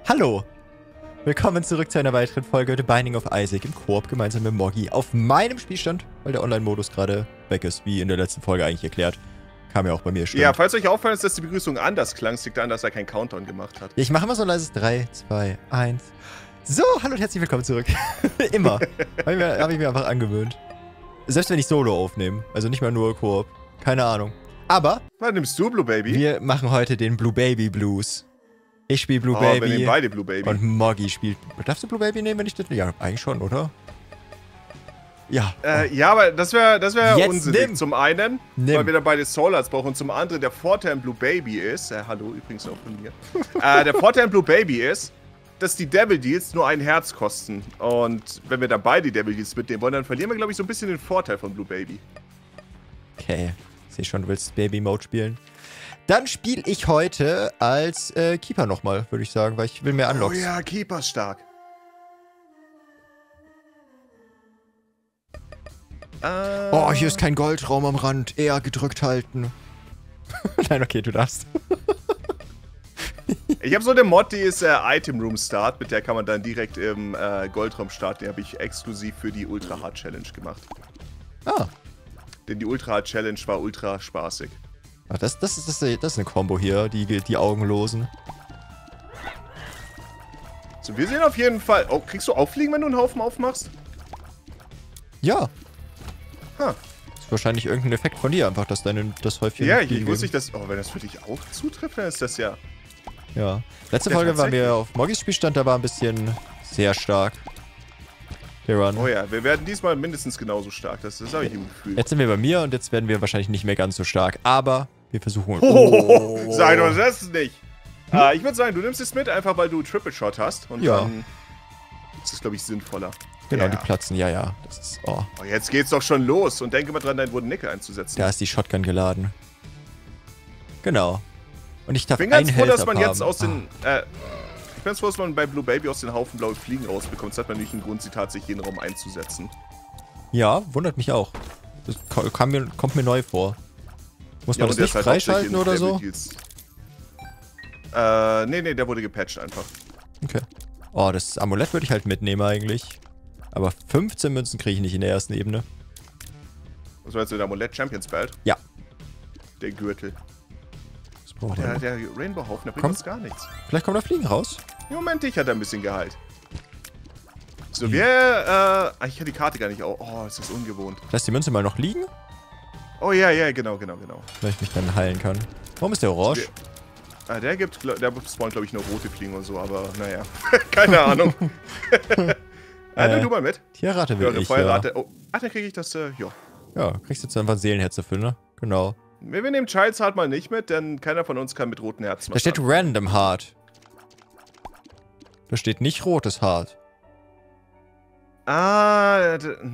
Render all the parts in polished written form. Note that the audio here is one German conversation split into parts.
Hallo! Willkommen zurück zu einer weiteren Folge The Binding of Isaac im Koop gemeinsam mit Moggy auf meinem Spielstand, weil der Online-Modus gerade weg ist, wie in der letzten Folge eigentlich erklärt. Kam ja auch bei mir, stimmt. Ja, falls euch auffallen ist, dass die Begrüßung anders klang, es liegt daran, dass er keinen Countdown gemacht hat. Ja, ich mache immer so ein leises 3, 2, 1. So, hallo und herzlich willkommen zurück. Immer. Habe ich mir einfach angewöhnt. Selbst wenn ich Solo aufnehme, also nicht mal nur Koop. Keine Ahnung. Aber Was nimmst du, Blue Baby? wir machen heute den Blue Baby Blues. Ich spiele Blue Baby. Wir nehmen beide Blue Baby. Und Moggy spielt. Darfst du Blue Baby nehmen, wenn ich das. Ja, eigentlich schon, oder? Ja. Ja, aber das wär Jetzt unsinnig. nimm. Zum einen, Nimm. weil wir da beide Soul Hearts brauchen. Und zum anderen, der Vorteil an Blue Baby ist. Hallo, übrigens auch von mir. Der Vorteil an Blue Baby ist, dass die Devil Deals nur ein Herz kosten. Und wenn wir dann beide Devil Deals mitnehmen wollen, dann verlieren wir, glaube ich, so ein bisschen den Vorteil von Blue Baby. Okay. Ich sehe schon, du willst Baby Mode spielen. Dann spiele ich heute als Keeper nochmal, würde ich sagen, weil ich will mehr Unlocks. Oh ja, Keeper stark. Oh, hier ist kein Goldraum am Rand. Eher gedrückt halten. Nein, okay, du darfst. Ich habe so eine Mod, die ist Item Room Start, mit der kann man dann direkt im Goldraum starten. Die habe ich exklusiv für die Ultra Hard Challenge gemacht. Ah. Denn die Ultra Hard Challenge war ultra spaßig. Ach, das ist eine Combo hier, die Augenlosen. So, wir sehen auf jeden Fall... Oh, kriegst du Auffliegen, wenn du einen Haufen aufmachst? Ja. Ha. Ist wahrscheinlich irgendein Effekt von dir, einfach, dass das Häufchen... Ja, ich wusste nicht, dass... Oh, wenn das für dich auch zutrifft, dann ist das ja... Ja. Letzte Ja, Folge waren wir tatsächlich. auf Moggys Spielstand, da war ein bisschen sehr stark. Der Run. Oh ja, wir werden diesmal mindestens genauso stark. Das habe ich im Gefühl. Jetzt sind wir bei mir und jetzt werden wir wahrscheinlich nicht mehr ganz so stark, aber wir versuchen... Oh. Sei doch das nicht! Ich würde sagen, du nimmst es mit, einfach weil du Triple Shot hast. Und Ja. dann ist es, glaube ich, sinnvoller. Genau, Ja. die platzen, ja. Das ist... Oh, Oh, jetzt geht's doch schon los. Und denke mal dran, deinen Wooden Nickel einzusetzen. da ist die Shotgun geladen. Genau. Und ich darf Ich bin ganz ein froh, dass Health man jetzt haben. aus den... ich bin ganz froh, dass man bei Blue Baby aus den Haufen blaue Fliegen rausbekommt. Das hat man nämlich einen Grund, sie tatsächlich jeden Raum einzusetzen. Ja, wundert mich auch. Das kommt mir neu vor. Muss man das und der nicht ist halt freischalten hauptsächlich oder in so? Devil Deals. Nee, der wurde gepatcht einfach. Okay. Oh, das Amulett würde ich halt mitnehmen eigentlich. Aber 15 Münzen kriege ich nicht in der ersten Ebene. Was war jetzt der Amulett Champions Belt? Ja. Der Gürtel. Was braucht der? Der Rainbow-Haufen, der bringt Komm. uns gar nichts. Vielleicht kommt da Fliegen raus. Im Moment, ich hatte ein bisschen Gehalt. So, ich hatte die Karte gar nicht auf. Oh, ist das ungewohnt. Lass die Münze mal noch liegen, Oh ja, genau. weil ich mich dann heilen kann. Warum ist der orange? Der spawnt, glaube ich, nur rote Fliegen und so, aber naja. Keine Ahnung. Nimm du mal mit. Tierrate will Ja, eine ich, ja. Feuerrate. Oh, dann kriege ich das, ja. Ja, kriegst jetzt einfach ein Seelenherz dafür, ne? Genau. Wir nehmen Child's Heart mal nicht mit, denn keiner von uns kann mit roten Herzen Da steht Random Heart. Da steht nicht rotes Heart. Ja,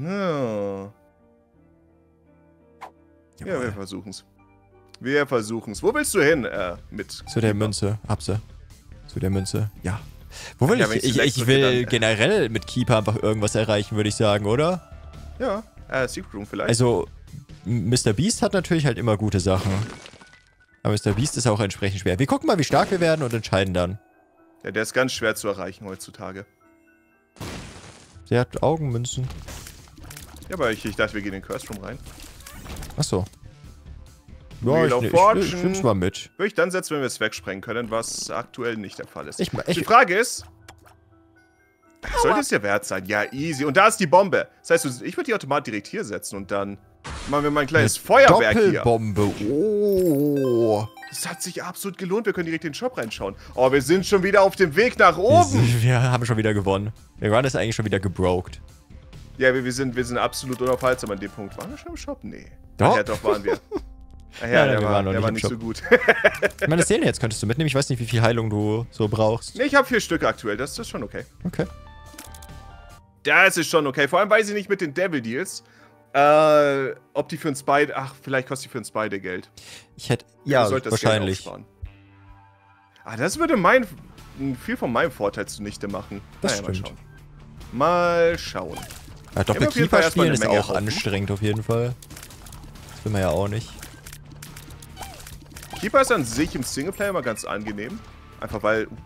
Jawohl. wir versuchen's. Wo willst du hin, mit? Zu der Münze. Hab sie. Zu der Münze. Ja. Wo will Ja, wenn ich? ich select Ich drücke, will dann- generell mit Keeper einfach irgendwas erreichen, würde ich sagen, oder? Ja, Secret Room vielleicht. Also, Mr. Beast hat natürlich halt immer gute Sachen. Aber Mr. Beast ist auch entsprechend schwer. Wir gucken mal, wie stark wir werden und entscheiden dann. Ja, der ist ganz schwer zu erreichen heutzutage. Der hat Augenmünzen. Ja, aber ich dachte, wir gehen in den Curse Room rein. Achso. Wheel of ich Fortune. nimm's mal mit. Würde ich dann setzen, wenn wir es wegsprengen können, was aktuell nicht der Fall ist. Ich- Die Frage ist... Sollte es dir wert sein? Ja, easy. Und da ist die Bombe. Das heißt, ich würde die automatisch direkt hier setzen und dann machen wir mal ein kleines Feuerwerk hier. Doppelbombe. Oh. Das hat sich absolut gelohnt. Wir können direkt in den Shop reinschauen. Oh, wir sind schon wieder auf dem Weg nach oben. Wir haben schon wieder gewonnen. Der Run ist eigentlich schon wieder gebroked. Ja, wir sind absolut unaufhaltsam an dem Punkt. Waren wir schon im Shop? Nee. Doch. Ach ja, doch waren wir. Ach Ja, ja, wir der waren noch war nicht im nicht Shop. so gut. Meine Seelenherz könntest du mitnehmen. Ich weiß nicht, wie viel Heilung du so brauchst. Nee, ich habe 4 Stück aktuell. Das ist schon okay. Okay. Das ist schon okay. Vor allem weiß ich nicht mit den Devil Deals, ob die für ein Spider... Ach, vielleicht kostet die für ein Spider Geld. Ich hätte... Du Ja, solltest wahrscheinlich. Geld aufsparen. Das würde viel von meinem Vorteil zunichte machen. Das Mal stimmt. schauen. Mal schauen. Ja, auf jeden Fall Doppelkeeper erstmal spielen eine ist Menge auch Haufen. anstrengend auf jeden Fall. Das will man ja auch nicht. Keeper ist an sich im Singleplayer immer ganz angenehm. Einfach weil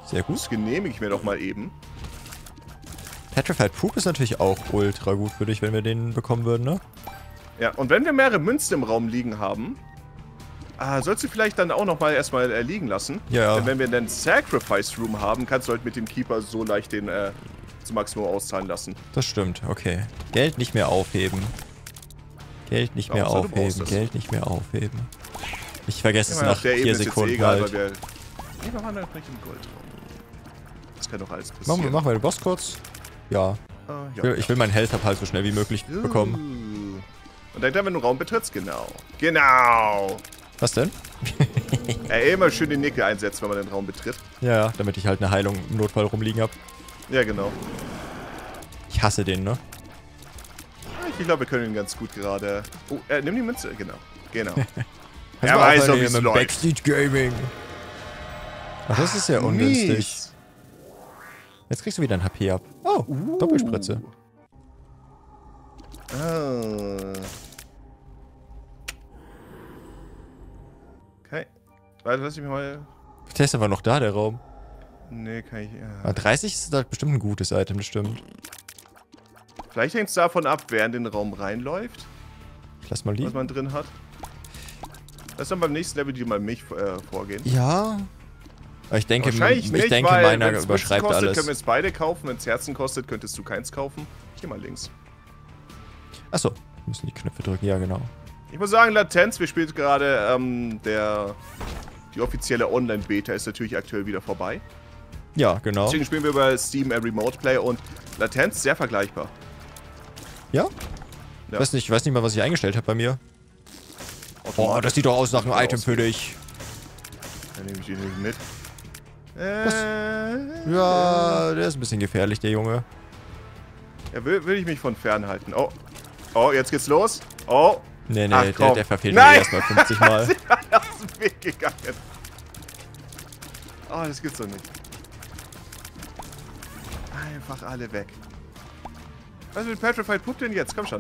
Sehr gut. Das genehmige ich mir doch mal eben. Petrified Poop ist natürlich auch ultra gut für dich, wenn wir den bekommen würden, ne? Ja, und wenn wir mehrere Münzen im Raum liegen haben, sollst du vielleicht dann auch nochmal erstmal liegen lassen. Ja. Denn wenn wir einen Sacrifice Room haben, kannst du halt mit dem Keeper so leicht den zum Maximum auszahlen lassen. Das stimmt, okay. Geld nicht mehr aufheben. Geld nicht mehr aufheben. Geld nicht mehr aufheben. Ich vergesse es nach 4 Sekunden egal, halt. weil wir waren halt nicht im Goldraum. Das kann doch alles passieren. Machen wir den Boss kurz. Ja. Ja. Ich will meinen Health Up halt so schnell wie möglich bekommen. Und dann, wenn du einen Raum betrittst, genau. Genau. Was denn? Immer schön den Nickel einsetzen, wenn man den Raum betritt. Ja, damit ich halt eine Heilung im Notfall rumliegen habe. Ja, genau. Ich hasse den, ne? Ich glaube, wir können ihn ganz gut gerade... Oh, nimm die Münze. Genau. Genau. Er weiß doch, wie es läuft. Backstage Gaming. Ach, das ist ja ungünstig. Mies. Jetzt kriegst du wieder ein HP ab. Oh, Doppelspritze. Okay. Warte, lass ich mir mal... Der ist aber noch da, der Raum. Nee, kann ich... Aber 30 ist halt bestimmt ein gutes Item, das stimmt. Vielleicht hängt es davon ab, wer in den Raum reinläuft. Ich lass mal liegen. Was man drin hat. Lass dann beim nächsten Level die mal mich vorgehen. Ja. Aber ich denke, Wahrscheinlich nicht, weil meiner wenn's überschreibt kostet, alles. können wir es beide kaufen. Wenn es Herzen kostet, könntest du keins kaufen. Ich geh mal links. Achso, wir müssen die Knöpfe drücken, ja genau. Ich muss sagen, Latenz, wir spielen gerade die offizielle Online-Beta ist natürlich aktuell wieder vorbei. Ja, genau. Deswegen spielen wir über Steam Remote Play und Latenz sehr vergleichbar. Ja? Ja. Ich weiß nicht mal, was ich eingestellt habe bei mir. Oh, das sieht doch aus nach einem Item für dich. Dann nehme ich den nicht mit. Ja, der ist ein bisschen gefährlich, der Junge. Ja, will ich mich von fern halten. Oh. Oh, jetzt geht's los. Oh. Nee, Ach, der verfehlt mich erstmal 50 Mal. Sie war aus dem Weg gegangen. Oh, das gibt's doch nicht. Einfach alle weg. Was mit Petrified Poop denn jetzt? Komm schon.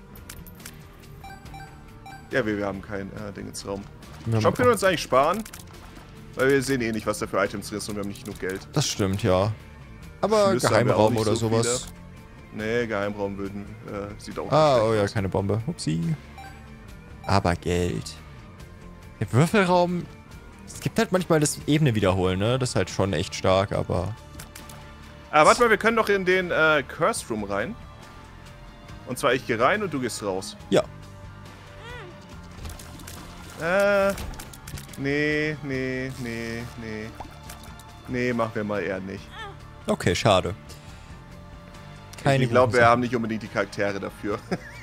Ja, wir haben kein Ding ins Raum. Shop können wir uns eigentlich sparen. Weil wir sehen eh nicht, was da für Items drin ist und wir haben nicht genug Geld. Das stimmt, ja. Aber Schlüssel haben wir auch Geheimraum nicht oder so sowas. Nee, Geheimraum sieht auch Oh ja, keine Bombe. Upsi. Aber Geld. Der Würfelraum... Es gibt halt manchmal das Ebene wiederholen, ne? Das ist halt schon echt stark, aber... Warte mal, wir können doch in den Curse Room rein. Und zwar ich gehe rein und du gehst raus. Ja. Nee, machen wir mal eher nicht. Okay, schade. Ich glaube, wir haben nicht unbedingt die Charaktere dafür.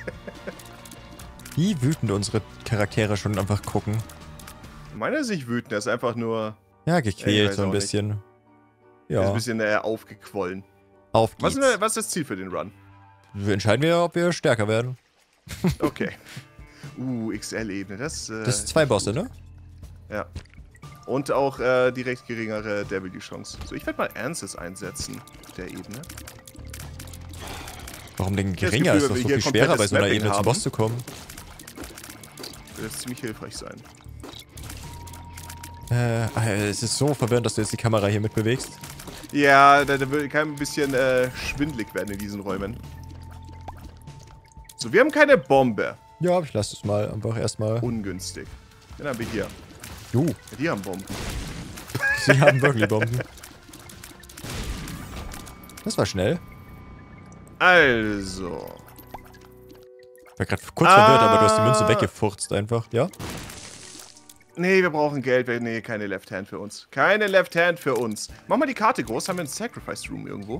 Wie wütend unsere Charaktere schon einfach gucken. Meiner ist nicht wütend, er ist einfach nur... Ja, gequält so ein bisschen. Nicht. Ja. Er ist ein bisschen aufgequollen. Auf geht's. Was ist das Ziel für den Run? Wir entscheiden wir, ob wir stärker werden. Okay. XL-Ebene, das ist 2 Bosse, ne? Ja. Und auch direkt geringere W-Chance. So, ich werde mal Ansys einsetzen auf der Ebene. Warum denn geringer? Ist doch so viel schwerer, bei so einer Ebene zum Boss zu kommen. Wird das ziemlich hilfreich sein. Es ist so verwirrend, dass du jetzt die Kamera hier mitbewegst. Ja, da kann ein bisschen schwindelig werden in diesen Räumen. So, wir haben keine Bombe. Ja, ich lasse es mal einfach erstmal. Ungünstig. Den haben wir hier. Ja, die haben Bomben. Sie haben wirklich Bomben. Das war schnell. Also. Ich war gerade kurz verwirrt, aber du hast die Münze weggefurzt einfach, ja? Nee, wir brauchen Geld. Nee, keine Left Hand für uns. Keine Left Hand für uns. Mach mal die Karte groß. Haben wir einen Sacrifice Room irgendwo?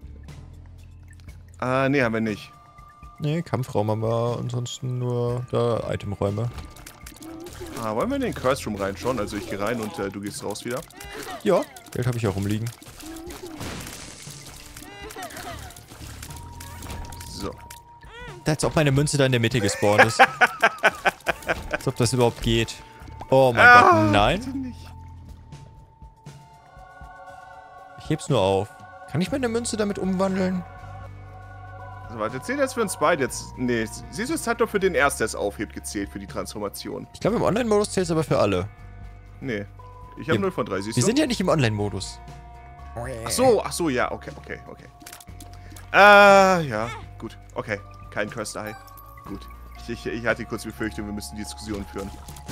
Nee, haben wir nicht. Nee, Kampfraum haben wir ansonsten nur da Itemräume. Wollen wir in den Curse Room reinschauen? Also ich gehe rein und du gehst raus wieder. Ja, Geld habe ich auch rumliegen. So. Als ob meine Münze da in der Mitte gespawnt ist. Als ob das überhaupt geht. Oh mein Gott, nein. Ich heb's nur auf. Kann ich meine Münze damit umwandeln? Also warte, zählt das für uns beide jetzt? Nee, siehst du, es hat doch für den Ersten, der es aufhebt, gezählt für die Transformation. Ich glaube, im Online-Modus zählt es aber für alle. Nee. Ich habe 0 von 3, siehst du? Wir sind ja nicht im Online-Modus. Ach so, ja, okay. Ja, gut. Okay, kein Cursed Eye. Gut. Ich hatte kurz die Befürchtung, wir müssen die Diskussion führen.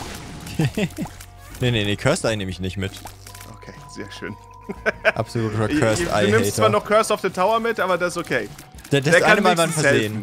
Nee, Cursed Eye nehme ich nicht mit. Okay, sehr schön. Absoluter Cursed Eye-Hater. Du nimmst zwar noch Curse of the Tower mit, aber das ist okay. Das eine Mal man versehen.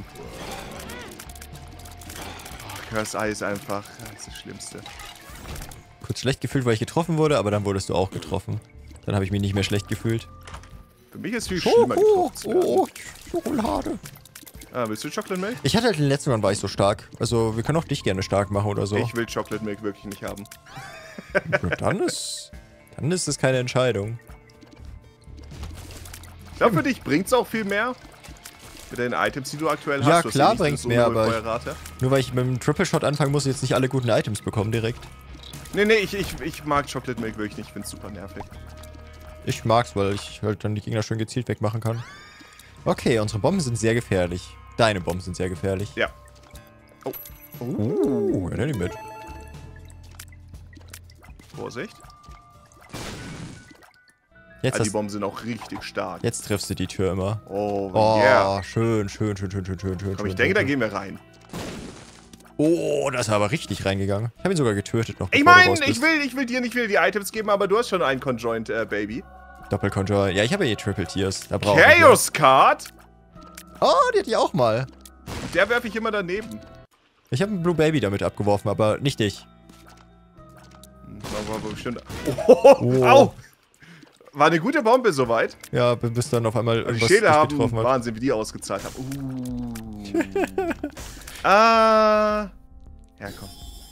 Oh, Cursed Eye ist einfach das Schlimmste. Kurz schlecht gefühlt, weil ich getroffen wurde, aber dann wurdest du auch getroffen. Dann habe ich mich nicht mehr schlecht gefühlt. Für mich ist es viel schlimmer getroffen zu werden. Oh, Schokolade. Willst du Chocolate Milk? Ich hatte halt den letzten Mal war ich so stark. Also wir können auch dich gerne stark machen oder so. Ich will Chocolate Milk wirklich nicht haben. Ja, dann ist es keine Entscheidung. Ich glaube, für dich bringt es auch viel mehr. Mit den Items, die du aktuell hast. Ja, Du hast klar nicht bringt es so mehr, hohe aber Feuerrate. nur weil ich mit dem Triple Shot anfangen muss, jetzt nicht alle guten Items bekommen direkt. Nee, ich mag Chocolate Milk wirklich nicht. Ich find's super nervig. Ich mag's, weil ich halt dann die Gegner schön gezielt wegmachen kann. Okay, unsere Bomben sind sehr gefährlich. Deine Bomben sind sehr gefährlich. Ja. Oh, ja, nicht mit. Vorsicht. Jetzt Die Bomben sind auch richtig stark. Jetzt triffst du die Tür immer. Oh, Oh, yeah. schön. Komm, ich denke, da gehen wir rein. Oh, das ist aber richtig reingegangen. Ich habe ihn sogar getötet noch. Ich bevor du meine, raus bist. ich will dir nicht wieder die Items geben, aber du hast schon einen Conjoined, Baby. Doppelcontrol. Ja, ich habe ja hier Triple Tiers. Da brauche ich Chaos Card? Oh, die hatte ich auch mal. Der werfe ich immer daneben. Ich habe einen Blue Baby damit abgeworfen, aber nicht dich. War bestimmt. Oh. Au! War eine gute Bombe soweit. Ja, bis dann auf einmal irgendwas die Schädel haben getroffen hat. Wahnsinn, wie die ausgezahlt haben. Ja, komm.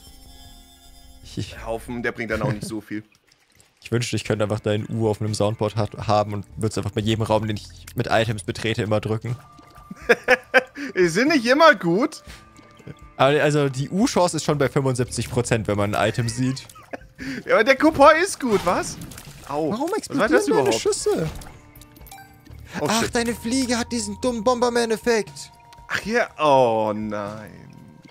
Der Haufen, der bringt dann auch nicht so viel. Ich wünschte, ich könnte einfach deinen U auf einem Soundboard haben und würde es einfach bei jedem Raum, den ich mit Items betrete, immer drücken. Die sind nicht immer gut. Aber also die U-Chance ist schon bei 75%, wenn man ein Item sieht. Ja, aber der Coupon ist gut, was? Au. Warum was explodieren war das deine überhaupt? Schüsse? Oh, Ach, shit. deine Fliege hat diesen dummen Bomberman-Effekt. Ach ja, oh nein.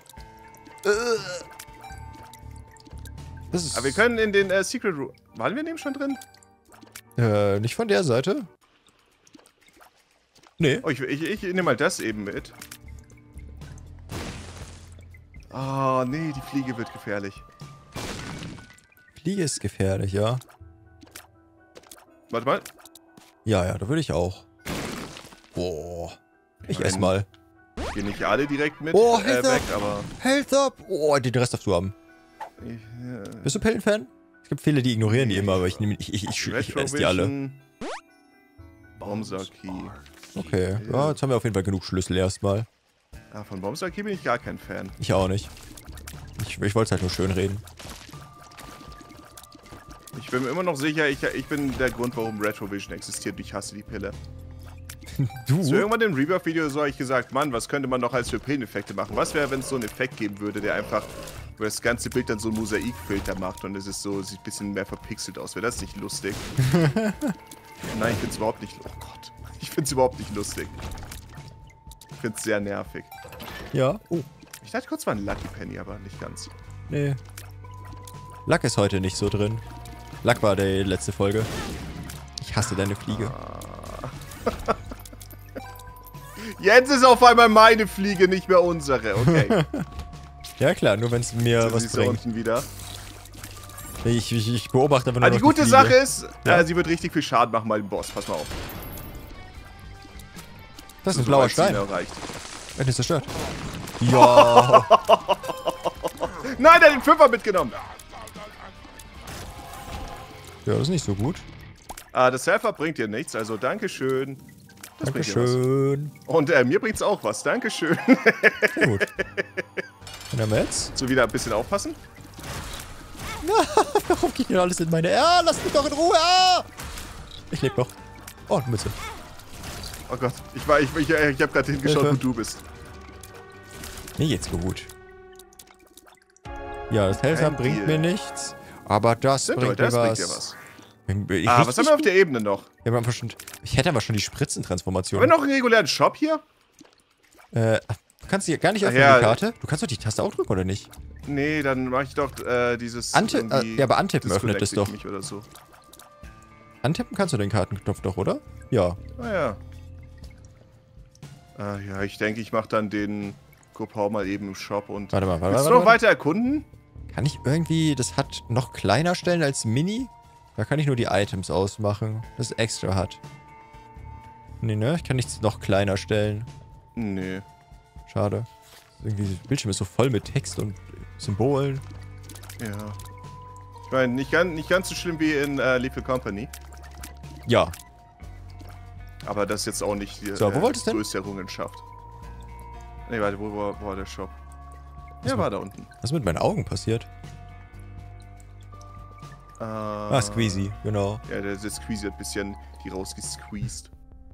Das ist Aber wir können in den Secret Room. Waren wir in dem schon drin? nicht von der Seite. Nee. Oh, ich nehme mal das eben mit. Oh, nee, die Fliege wird gefährlich. Fliege ist gefährlich, ja. Warte mal. Ja, da würde ich auch. Boah. Ich ess mal. Gehen nicht alle direkt mit Oh, weg, aber... Health up! Oh, den Rest darfst du haben. Bist du Pillen-Fan? Es gibt viele, die ignorieren die immer, aber ich esse die alle. Bombsarky. Okay, ja, jetzt haben wir auf jeden Fall genug Schlüssel erstmal. Ah, von Bombsarky bin ich gar kein Fan. Ich auch nicht. Ich wollte es halt nur schön reden. Ich bin mir immer noch sicher, ich bin der Grund, warum Retrovision existiert. Ich hasse die Pille. Du? So irgendwann im Rebirth-Video so habe ich gesagt, Mann, was könnte man noch als für Pilleneffekte machen? Was wäre, wenn es so einen Effekt geben würde, der einfach, wo das ganze Bild dann so einen Mosaikfilter macht und es ist so, sieht ein bisschen mehr verpixelt aus. Wäre das nicht lustig? Nein, ich finde es überhaupt nicht. Oh Gott. Ich finde es überhaupt nicht lustig. Ich finde es sehr nervig. Ja. Oh. Ich dachte kurz war ein Lucky Penny, aber nicht ganz. Nee. Luck ist heute nicht so drin. Luck war die letzte Folge. Ich hasse deine Fliege. Jetzt ist auf einmal meine Fliege, nicht mehr unsere. Okay. Ja klar, nur wenn es mir was Sie bringt. unten wieder. Ich beobachte einfach nur Die noch gute Fliege. Sache ist, Ja. sie wird richtig viel Schaden machen bei dem Boss. Pass mal auf. Das ist ein blauer Sobald sie ihn Stein. erreicht. Wenn es zerstört. Ja. Nein, der hat den Fünfer mitgenommen. Ja, das ist nicht so gut. Das Selfer bringt dir nichts, also Dankeschön. Das bringt dir was. Dankeschön. Und mir bringt's auch was. Dankeschön. Sehr gut. Und haben wir jetzt? So, wieder ein bisschen aufpassen. Warum geht denn alles in meine... Ja, lass mich doch in Ruhe! Ah! Ich lebe noch. Oh, eine Mütze. Oh Gott, ich hab gerade hingeschaut, Hilfe. wo du bist. Mir geht's gut. Ja, das Hellsam Kein bringt Deal. mir nichts. Aber das bringt mir Das bringt was. dir was. Was Was haben wir auf der Ebene noch? Ich hätte aber schon die Spritzentransformation. Haben wir noch einen regulären Shop hier? Du kannst die gar nicht öffnen, ja. die Karte. Du kannst doch die Taste auch drücken, oder nicht? Nee, dann mache ich doch dieses... Ja, aber Antippen öffnet das doch. Mich oder so. Antippen kannst du den Kartenknopf doch, oder? Ja. Naja. Ja, ich denke, ich mache dann den Kopau mal eben im Shop und... Warte mal, Willst du noch weiter erkunden? Kann ich irgendwie... Das hat noch kleiner stellen als Mini? Da kann ich nur die Items ausmachen. Das extra hat. Nee, ne? Ich kann nichts noch kleiner stellen. Nee. Schade. Irgendwie, das Bildschirm ist so voll mit Text und Symbolen. Ja. Ich meine, nicht ganz so schlimm wie in Lethal Company. Ja. Aber das ist jetzt auch nicht die So, wo wolltest du denn? größte Errungenschaft. Nee, warte, wo war der Shop? Ja, war da unten. Was ist mit meinen Augen passiert? Squeezy, genau. Ja, der Squeezy hat ein bisschen die rausgesqueezed.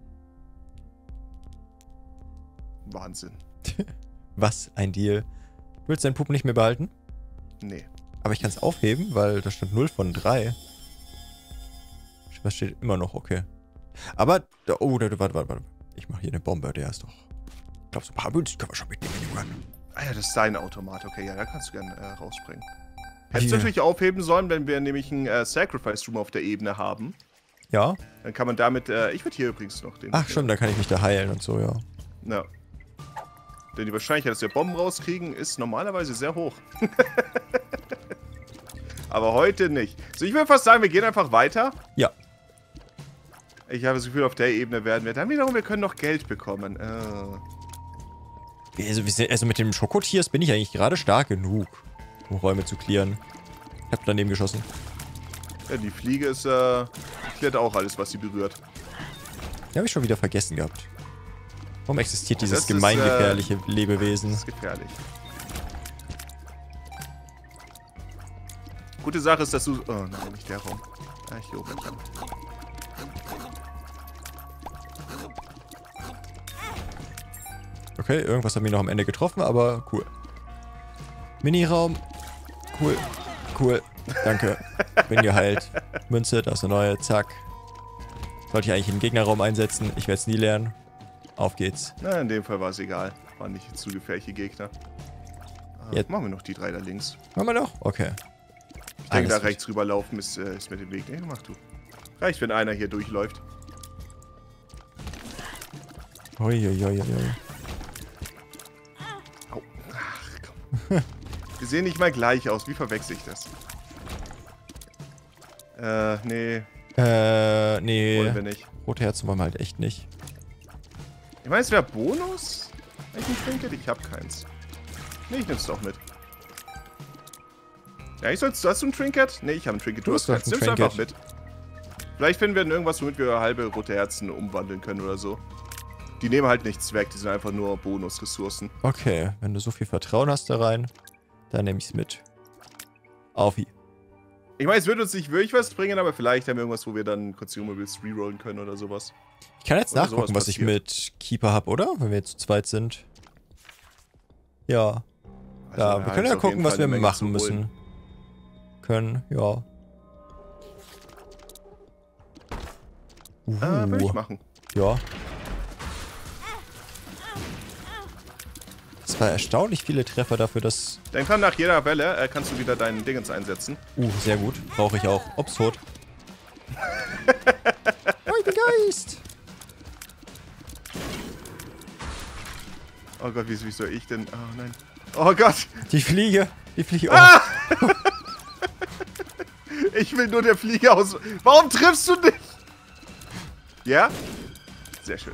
Wahnsinn. Was ein Deal. Du willst deinen Puppen nicht mehr behalten? Nee. Aber ich kann es aufheben, weil da stand 0 von 3. Was steht immer noch? Okay. Aber, oh, warte. Ich mache hier eine Bombe, der ist doch... Ich glaube, so ein paar Münzen können wir schon mitnehmen, Junge. Ah ja, das ist dein Automat. Okay, ja, da kannst du gerne rausspringen. Hättest du natürlich aufheben sollen, wenn wir nämlich einen Sacrifice Room auf der Ebene haben. Ja? Dann kann man damit, ich würde hier übrigens noch den... Ach stimmt, da kann ich mich da heilen und so, ja. Ja. Denn die Wahrscheinlichkeit, dass wir Bomben rauskriegen, ist normalerweise sehr hoch. Aber heute nicht. So, ich würde fast sagen, wir gehen einfach weiter. Ja. Ich habe das Gefühl, auf der Ebene werden wir dann wiederum, wir können noch Geld bekommen. Also mit dem Schokotiers bin ich eigentlich gerade stark genug, um Räume zu clearen. Ich hab daneben geschossen. Ja, die Fliege ist, klärt auch alles, was sie berührt. Die habe ich schon wieder vergessen gehabt. Warum existiert dieses das gemeingefährliche Lebewesen? Das ist gefährlich. Gute Sache ist, dass du... Oh nein, nicht der Raum. Ah, hier oben. Okay, irgendwas hat mich noch am Ende getroffen, aber cool. Miniraum. Cool. Cool. Danke. Bin geheilt. Münze, da ist eine neue. Zack. Sollte ich eigentlich in den Gegnerraum einsetzen. Ich werde es nie lernen. Auf geht's. Na, in dem Fall war es egal. Waren nicht zu gefährliche Gegner. Jetzt machen wir noch die 3 da links. Machen wir noch? Okay. Ich denke, da rechts rüberlaufen ist mit dem Weg. Nee, mach du. Reicht, wenn einer hier durchläuft. Uiuiuiui. Au. Ach, komm. Wir sehen nicht mal gleich aus. Wie verwechsel ich das? Nee. Nee. Wollen wir nicht. Rote Herzen wollen wir halt echt nicht. Ich meine, es wäre Bonus? Wenn ich ein Trinket? Ich habe keins. Nee, ich nehm's doch mit. Ja, hast du ein Trinket? Nee, ich habe ein Trinket. Du hast keins. Nimm's einfach mit. Vielleicht finden wir dann irgendwas, womit wir halbe rote Herzen umwandeln können oder so. Die nehmen halt nichts weg, die sind einfach nur Bonusressourcen. Okay, wenn du so viel Vertrauen hast da rein, dann nehme ich's mit. Aufi. Ich meine, es wird uns nicht wirklich was bringen, aber vielleicht haben wir irgendwas, wo wir dann Consumables rerollen können oder sowas. Ich kann jetzt nachgucken, was ich mit Keeper habe, oder? Wenn wir jetzt zu zweit sind. Ja. Also, ja, wir können ja gucken, was wir machen müssen. Ja. Will ich machen. Ja. Das war erstaunlich viele Treffer dafür, dass... Denk dran, nach jeder Welle kannst du wieder deinen Dingens einsetzen. Sehr gut. Brauche ich auch. Ob's tot. Oh, ich bin Geist! Oh Gott, wie soll ich denn... Oh nein. Oh Gott! Die Fliege! Die Fliege... Oh. Ah! Ich will nur der Fliege aus... Warum triffst du nicht? Ja? Sehr schön.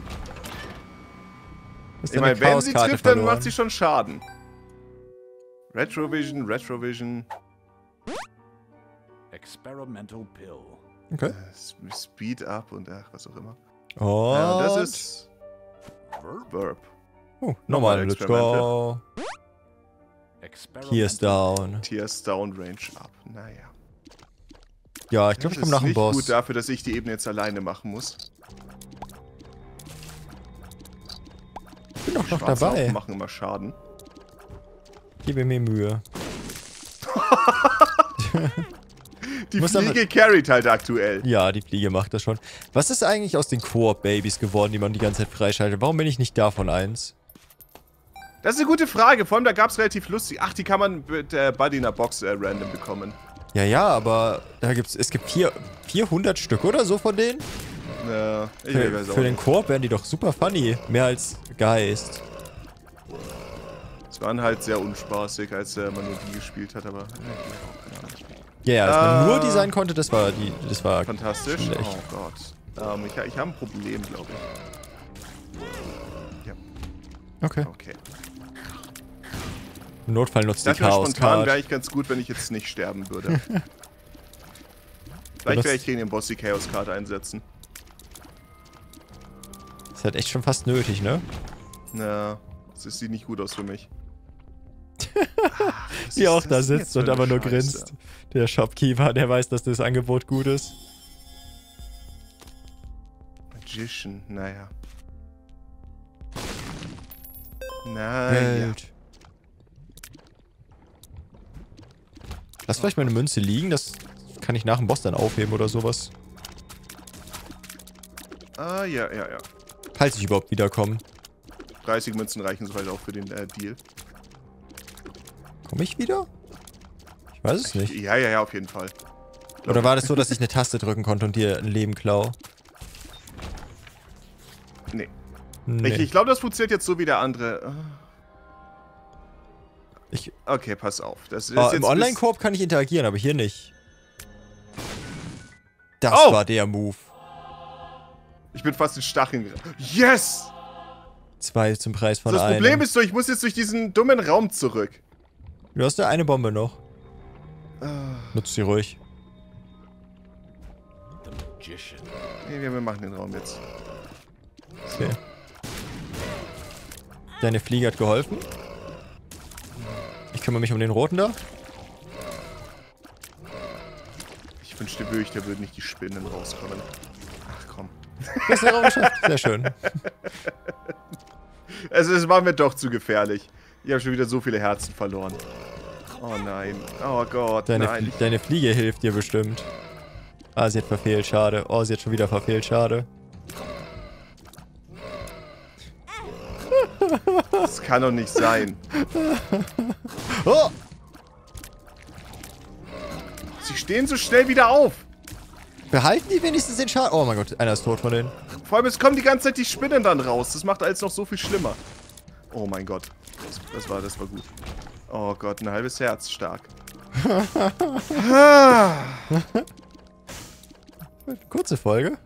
Ich meine, wenn sie trifft, dann macht sie schon Schaden. Retrovision. Experimental Pill. Okay. Speed up und was auch immer. Und ja, das ist... Verb. Nochmal, let's go. Tears down. Tears down, range up. Naja. Ja, ich glaube, ich komme nach dem Boss. Das ist gut dafür, dass ich die Ebene jetzt alleine machen muss. Ich bin doch noch dabei. Machen immer Schaden. Gebe mir Mühe. Die Fliege carried halt aktuell. Ja, die Fliege macht das schon. Was ist eigentlich aus den Koop-Babys geworden, die man die ganze Zeit freischaltet? Warum bin ich nicht davon eins? Das ist eine gute Frage. Vor allem, da gab es relativ lustig. Ach, die kann man mit Buddy in der Box random bekommen. Ja, aber es gibt 400 Stück oder so von denen? Ja, Für den Koop wären die doch super funny. Mehr als Geist. Es waren halt sehr unspaßig, als man nur die gespielt hat, aber... Ja, als man nur die sein konnte, das war fantastisch. schlecht. Oh Gott. Ich habe ein Problem, glaube ich. Ja. Okay. Im Notfall nutzt die Spontan Chaos-Card. wäre ich ganz gut, wenn ich jetzt nicht sterben würde. Vielleicht werde ich gegen den Boss die Chaos-Card einsetzen. Das ist halt echt schon fast nötig, ne? Na, das sieht nicht gut aus für mich. Wie auch da sitzt und aber nur grinst. Der Shopkeeper, der weiß, dass das Angebot gut ist. Magician, naja. Geld. Lass vielleicht meine Münze liegen, das kann ich nach dem Boss dann aufheben oder sowas. Ja. Falls ich überhaupt wiederkomme. 30 Münzen reichen soweit auch für den Deal. Komme ich wieder? Ich weiß es nicht. Ja, auf jeden Fall. Oder war das so, dass ich eine Taste drücken konnte und dir ein Leben klau? Nee. Nee. Ich glaube, das funktioniert jetzt so wie der andere. Okay, pass auf. Das ist jetzt Im Online-Koop kann ich interagieren, aber hier nicht. Das war der Move. Ich bin fast in Stacheln gerannt. Yes! 2 zum Preis von Das einem. Problem ist so, ich muss jetzt durch diesen dummen Raum zurück. Du hast ja eine Bombe noch. Nutz sie ruhig. Nee, wir machen den Raum jetzt. Okay. Deine Fliege hat geholfen. Ich kümmere mich um den roten da. Ich wünschte wirklich, da würden nicht die Spinnen rauskommen. Ach komm. Das ist der Raum geschafft. Sehr schön. Also es war mir doch zu gefährlich. Ich habe schon wieder so viele Herzen verloren. Oh nein. Oh Gott, nein. Deine Fliege hilft dir bestimmt. Ah, sie hat verfehlt, schade. Oh, sie hat schon wieder verfehlt, schade. Das kann doch nicht sein. Oh! Sie stehen so schnell wieder auf. Behalten die wenigstens den Schaden? Oh mein Gott, einer ist tot von denen. Vor allem, es kommen die ganze Zeit die Spinnen dann raus. Das macht alles noch so viel schlimmer. Oh mein Gott. Das war gut. Oh Gott, ein halbes Herz. Stark. Kurze Folge.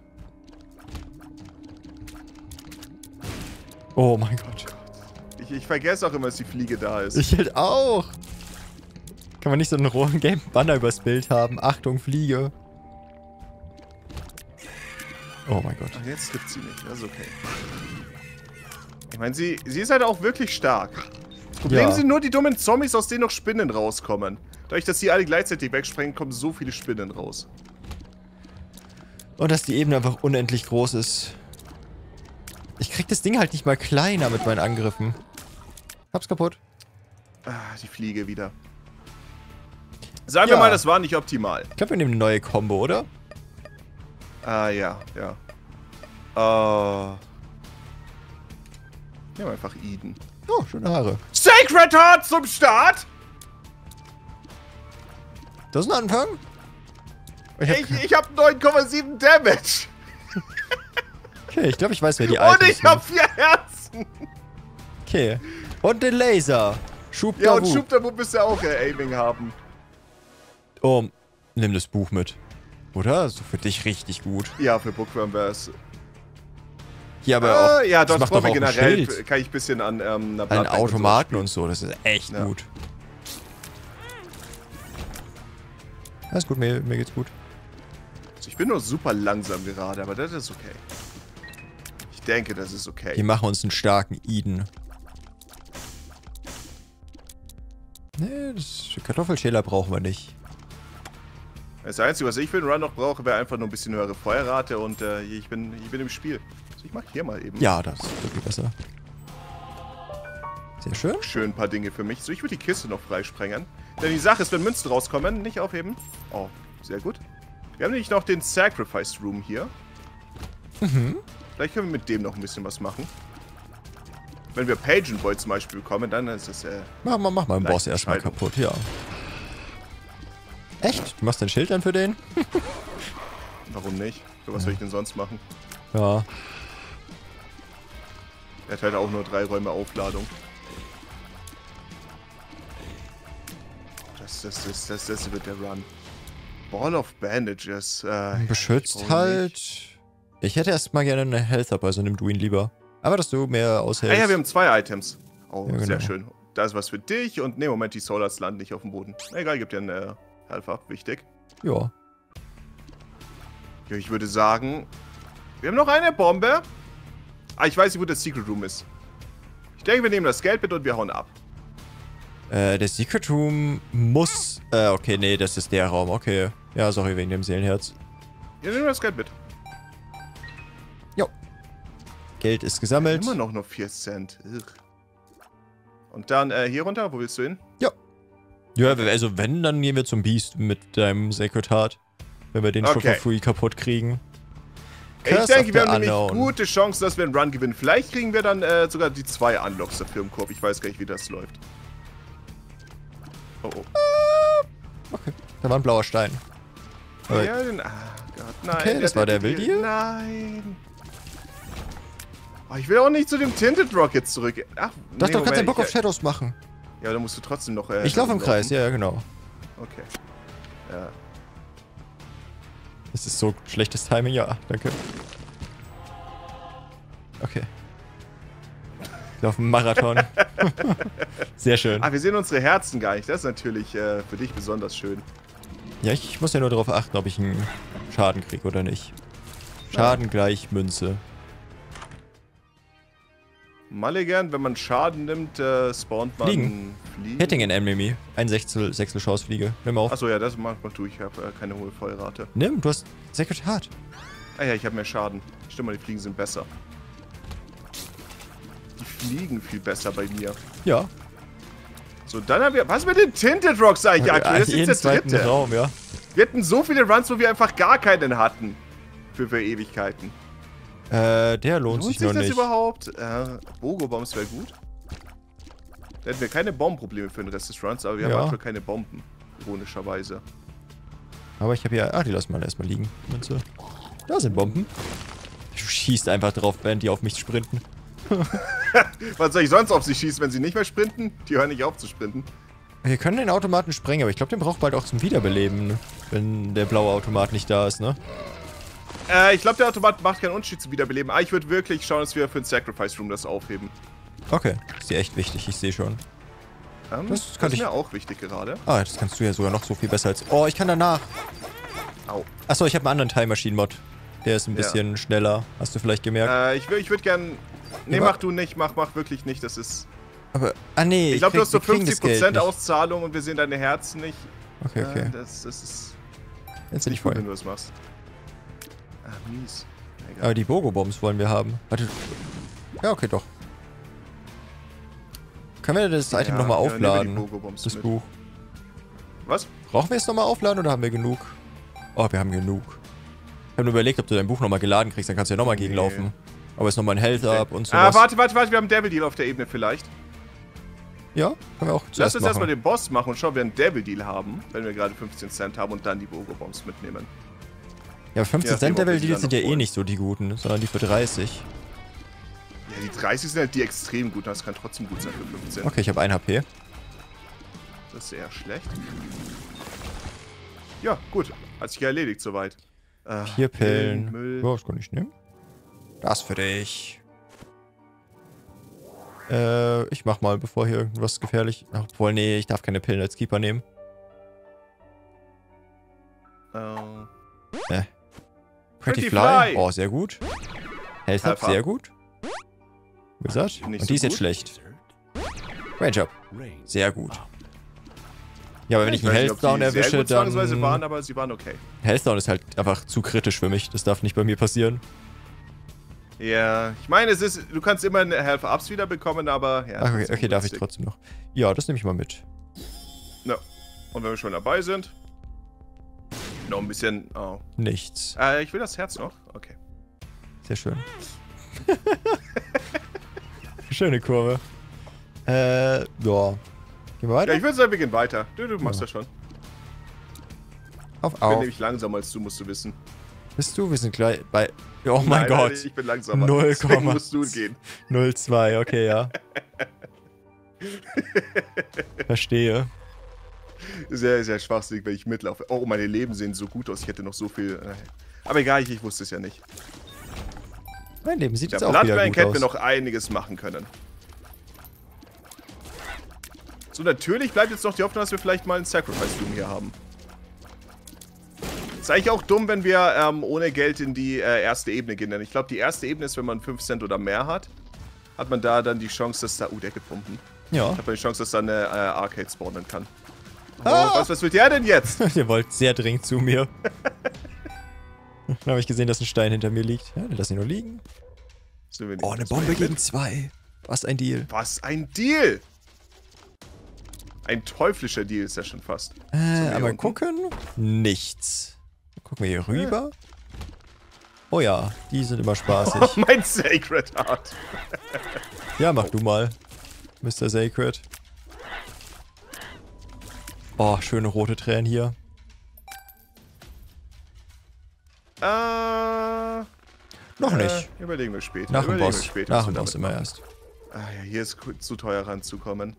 Oh mein Gott. Ich vergesse auch immer, dass die Fliege da ist. Ich halt auch. Kann man nicht so einen rohen Game Banner übers Bild haben? Achtung, Fliege. Oh mein Gott. Ach, jetzt trifft sie nicht. Das ist okay. Ich meine, sie ist halt auch wirklich stark. Das Problem sind nur die dummen Zombies, aus denen noch Spinnen rauskommen. Dadurch, dass sie alle gleichzeitig wegsprengen, kommen so viele Spinnen raus. Und dass die Ebene einfach unendlich groß ist. Ich krieg das Ding halt nicht mal kleiner mit meinen Angriffen. Hab's kaputt. Ah, die Fliege wieder. Sagen wir mal, das war nicht optimal. Ich glaube, wir nehmen eine neue Combo, oder? Ja. Nehmen wir einfach Eden. Oh, schöne Haare. Sacred Heart zum Start! Das ist ein Anfang? Ich hab 9,7 Damage. Okay, ich glaube, ich weiß, wer die Items Und ich hab 4 Herzen. Okay. Und den Laser. Schubda Ja, und Schubda müsst ihr auch Aiming haben. Oh, nimm das Buch mit. Oder? So für dich richtig gut. Ja, für Bookworm wäre es. Hier aber auch. Ja, das macht doch auch generell. Kann ich ein bisschen an einer an Automaten und so. Das ist echt gut. Alles gut, mir geht's gut. Also ich bin nur super langsam gerade, aber das ist okay. Ich denke, das ist okay. Wir machen uns einen starken Eden. Nee, das Kartoffelschäler brauchen wir nicht. Das Einzige, was ich für den Run noch brauche, wäre einfach nur ein bisschen höhere Feuerrate und ich bin im Spiel. Also ich mach hier mal eben. Ja, das ist wirklich besser. Sehr schön. Schön ein paar Dinge für mich. So, ich würde die Kiste noch freisprengen. Denn die Sache ist, wenn Münzen rauskommen, nicht aufheben. Oh, sehr gut. Wir haben nämlich noch den Sacrifice Room hier. Mhm. Vielleicht können wir mit dem noch ein bisschen was machen. Wenn wir Pageant Boy zum Beispiel bekommen, dann ist es Mach mal den Boss erstmal kaputt, ja. Echt? Du machst dein Schild dann für den? Warum nicht? Für was soll ich denn sonst machen? Ja. Er hat halt auch nur 3 Räume Aufladung. Das wird der Run. Ball of Bandages. Beschützt halt. Ich hätte erstmal gerne eine Health Up, also nimm du ihn lieber. Aber dass du mehr aushältst. Ah ja, wir haben 2 Items. Oh, ja, genau. Sehr schön. Da ist was für dich und ne, Moment, die Solars landen nicht auf dem Boden. Egal, gibt dir eine Health Up, wichtig. Ja. Ja, ich würde sagen, wir haben noch eine Bombe. Ah, ich weiß nicht, wo das Secret Room ist. Ich denke, wir nehmen das Geld mit und wir hauen ab. Der Secret Room muss... okay, nee, das ist der Raum. Okay. Ja, sorry, wegen dem Seelenherz. Ja, nehmen wir das Geld mit. Jo. Geld ist gesammelt. Immer noch nur 4 Cent. Ugh. Und dann hier runter. Wo willst du hin? Ja. Ja, also wenn, dann gehen wir zum Beast mit deinem Sacred Heart. Wenn wir den schon for free kaputt kriegen. Ich denke, wir haben nämlich gute Chancen, dass wir einen Run gewinnen. Vielleicht kriegen wir dann sogar die 2 Unlocks dafür im Korb. Ich weiß gar nicht, wie das läuft. Oh, oh. Okay, da war ein blauer Stein. Ja, Gott, nein. Okay, das war der Wilddeal? Nein. Oh, ich will auch nicht zu dem Tinted Rock jetzt zurück. Ach, Doch, du kannst den Book of Shadows machen. Ja, dann musst du trotzdem noch... ich laufe im Kreis, ja, genau. Okay. Ja. Das ist so schlechtes Timing, ja, danke. Okay. Ich laufe einen Marathon. Sehr schön. Ah, wir sehen unsere Herzen gar nicht. Das ist natürlich für dich besonders schön. Ja, ich muss ja nur darauf achten, ob ich einen Schaden kriege oder nicht. Schaden gleich Münze. Mulligan, wenn man Schaden nimmt, spawnt man Fliegen. Fliegen. Hitting an Enemy. Ein Sechstel Chance Fliege. Nimm auf. Achso, ja, das mach du. Ich habe keine hohe Feuerrate. Nimm, du hast Sacred Heart. Ah ja, ich habe mehr Schaden. Stimmt mal, die Fliegen sind besser. Die fliegen viel besser bei mir. Ja. So, dann haben wir... Was mit den Tinted Rocks eigentlich aktuell? Das ist der dritte. Raum, ja. Wir hatten so viele Runs, wo wir einfach gar keinen hatten. Für Ewigkeiten. Der lohnt sich noch nicht. das überhaupt? Bogo-Bombs wäre gut. Da hätten wir keine Bombenprobleme für den Rest des Runs, aber wir haben aktuell keine Bomben. Ironischerweise. Aber ich habe ja... Ah, die lassen wir erstmal liegen. Münze. Da sind Bomben. Du schießt einfach drauf, während die auf mich sprinten. Was soll ich sonst auf sie schießen, wenn sie nicht mehr sprinten? Die hören nicht auf zu sprinten. Wir können den Automaten sprengen, aber ich glaube, den braucht bald auch zum Wiederbeleben, ne? Wenn der blaue Automat nicht da ist, ne? Ich glaube, der Automat macht keinen Unterschied zum Wiederbeleben. Aber ich würde wirklich schauen, dass wir für den Sacrifice Room das aufheben. Okay, ist dir echt wichtig, ich sehe schon. Das ist mir auch wichtig gerade. Ah, das kannst du ja sogar noch so viel besser als... Oh, ich kann danach. Au. Achso, ich habe einen anderen Time Machine Mod. Der ist ein bisschen schneller. Hast du vielleicht gemerkt? Ich würde gern... Nee, mach du nicht. Mach wirklich nicht. Das ist... Aber... Ah, nee. Ich glaube, du hast so 50% Auszahlung und wir sehen deine Herzen nicht. Okay, okay. Das ist... Jetzt bin ich voll. Wenn du das machst. Ah, mies. Egal. Aber die Bogo-Bombs wollen wir haben. Warte. Ja, okay, doch. Können wir das Item nochmal aufladen? Das Buch. Was? Brauchen wir es nochmal aufladen oder haben wir genug? Oh, wir haben genug. Ich habe nur überlegt, ob du dein Buch nochmal geladen kriegst, dann kannst du ja nochmal gegenlaufen. Aber ist nochmal ein Health Up und so. Ah, warte, wir haben Devil Deal auf der Ebene vielleicht. Ja, können wir auch Lass uns erstmal den Boss machen und schauen, ob wir einen Devil Deal haben, wenn wir gerade 15 Cent haben und dann die Bogo-Bombs mitnehmen. Ja, 15 Cent Devil Deals sind ja eh nicht so die guten, sondern die für 30. Ja, die 30 sind halt die extrem guten, das kann trotzdem gut sein für 15. Okay, ich habe 1 HP. Das ist eher schlecht. Ja, gut. Hat sich ja erledigt soweit. 4 Pillen. Müll. Ja, das kann ich nehmen. Das für dich. Ich mach mal, bevor hier irgendwas gefährlich... Obwohl, nee, ich darf keine Pillen als Keeper nehmen. Pretty Fly. Oh, sehr gut. Health Up, sehr gut. Wizard. Und die ist jetzt schlecht. Range Up. Sehr gut. Ja, aber wenn ich einen Health Down erwische, dann... waren, aber sie waren okay. Health Down ist halt einfach zu kritisch für mich. Das darf nicht bei mir passieren. Ja, ich meine, es ist... Du kannst immer eine Health Ups wieder bekommen, aber... Ja, ach, okay, darf ich trotzdem noch. Ja, das nehme ich mal mit. Ja. Und wenn wir schon dabei sind... Noch ein bisschen... Oh. Nichts. Ich will das Herz noch. Okay. Sehr schön. Schöne Kurve. Ja. Gehen wir weiter? Ja, ich würde sagen, wir gehen weiter. Du machst das schon. Auf, Ich bin nämlich langsamer als du, musst du wissen. Bist du? Wir sind gleich bei... Oh mein Nein, Gott. ich bin langsamer. 0, Deswegen musst du gehen. 0,2, okay, ja. Verstehe. Sehr, sehr schwachsinnig, wenn ich mitlaufe. Oh, meine Leben sehen so gut aus. Ich hätte noch so viel... Aber egal, ich wusste es ja nicht. Mein Leben sieht Der jetzt auch wieder Bloodbank gut hätten wir aus. noch einiges machen können. So, natürlich bleibt jetzt noch die Hoffnung, dass wir vielleicht mal einen Sacrifice Room hier haben. Ist eigentlich auch dumm, wenn wir ohne Geld in die erste Ebene gehen. Denn ich glaube, die erste Ebene ist, wenn man 5 Cent oder mehr hat, hat man da dann die Chance, dass da... der gepumpen. Ja. Hat man die Chance, dass da eine Arcade spawnen kann. Oh, Ah! was will der denn jetzt? Ihr wollt sehr dringend zu mir. Dann habe ich gesehen, dass ein Stein hinter mir liegt. Ja, dann lass ihn nur liegen. Oh, eine Bombe gegen 2. Was ein Deal. Was ein Deal! Ein teuflischer Deal ist ja schon fast. Einmal gucken. Nichts. Gucken wir hier rüber. Oh ja, die sind immer spaßig. Oh, mein Sacred Heart. Ja, mach du mal, Mr. Sacred. Oh, schöne rote Tränen hier. Noch nicht. Überlegen wir später. Nach dem Boss. Später, Nach dem Boss immer erst. Ah ja, hier ist zu teuer ranzukommen.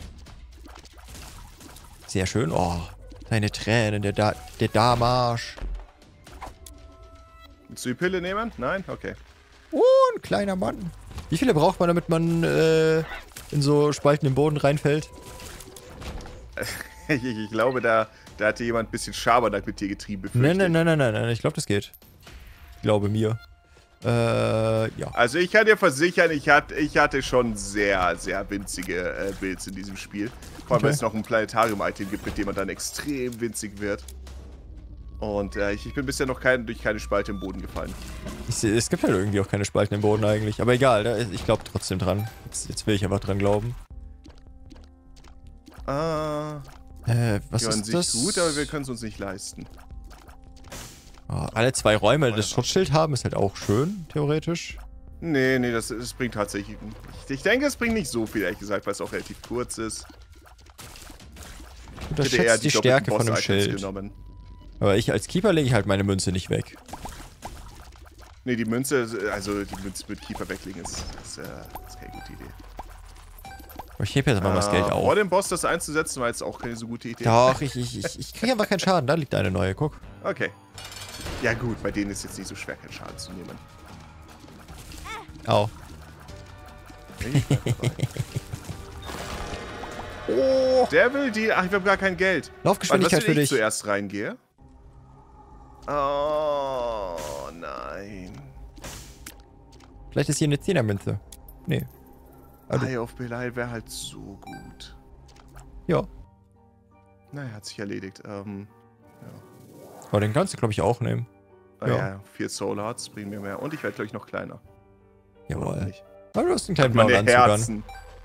Sehr schön. Oh, deine Tränen, der Damage. Willst du die Pille nehmen? Nein? Okay. Oh, ein kleiner Mann. Wie viele braucht man, damit man in so Spalten im Boden reinfällt? Ich glaube, da hatte jemand ein bisschen Schabernack mit dir getrieben. Nein. Ich glaube, das geht. Ich glaube mir. Ja. Also ich kann dir versichern, ich hatte schon sehr, sehr winzige Builds in diesem Spiel. Vor allem, weil es noch ein Planetarium-Item gibt, mit dem man dann extrem winzig wird. Und ich bin bisher noch durch keine Spalte im Boden gefallen. Es gibt halt irgendwie auch keine Spalten im Boden eigentlich. Aber egal, ich glaube trotzdem dran. Jetzt will ich einfach dran glauben. Was ist das? Gut, aber wir können es uns nicht leisten. Oh, alle 2 Räume das Schutzschild haben, ist halt auch schön, theoretisch. Nee, das bringt tatsächlich... Ich denke, es bringt nicht so viel, ehrlich gesagt, weil es auch relativ kurz ist. Unterschätzt die Stärke von dem Schild. Genommen. Aber ich als Keeper lege ich halt meine Münze nicht weg. Nee, die Münze mit Keeper weglegen ist keine gute Idee. Aber ich hebe jetzt einfach mal das Geld auf. Vor dem Boss das einzusetzen, war jetzt auch keine so gute Idee. Doch, ich kriege einfach keinen Schaden. Da liegt eine neue, guck. Okay. Ja gut, bei denen ist jetzt nicht so schwer, keinen Schaden zu nehmen. Au. Oh, Devil Deal. Ach, ich habe gar kein Geld. Laufgeschwindigkeit für dich. Ich zuerst reingehe. Oh, nein. Vielleicht ist hier eine 10er-Münze. Nee. Eye of Belial wäre halt so gut. Ja. Naja, hat sich erledigt. Ja. Aber den kannst du, glaube ich, auch nehmen. Ja, 4 Soul Hearts bringen mir mehr. Und ich werde, glaube ich, noch kleiner. Jawohl. Aber du hast einen kleinen blauen Anzug Herzen.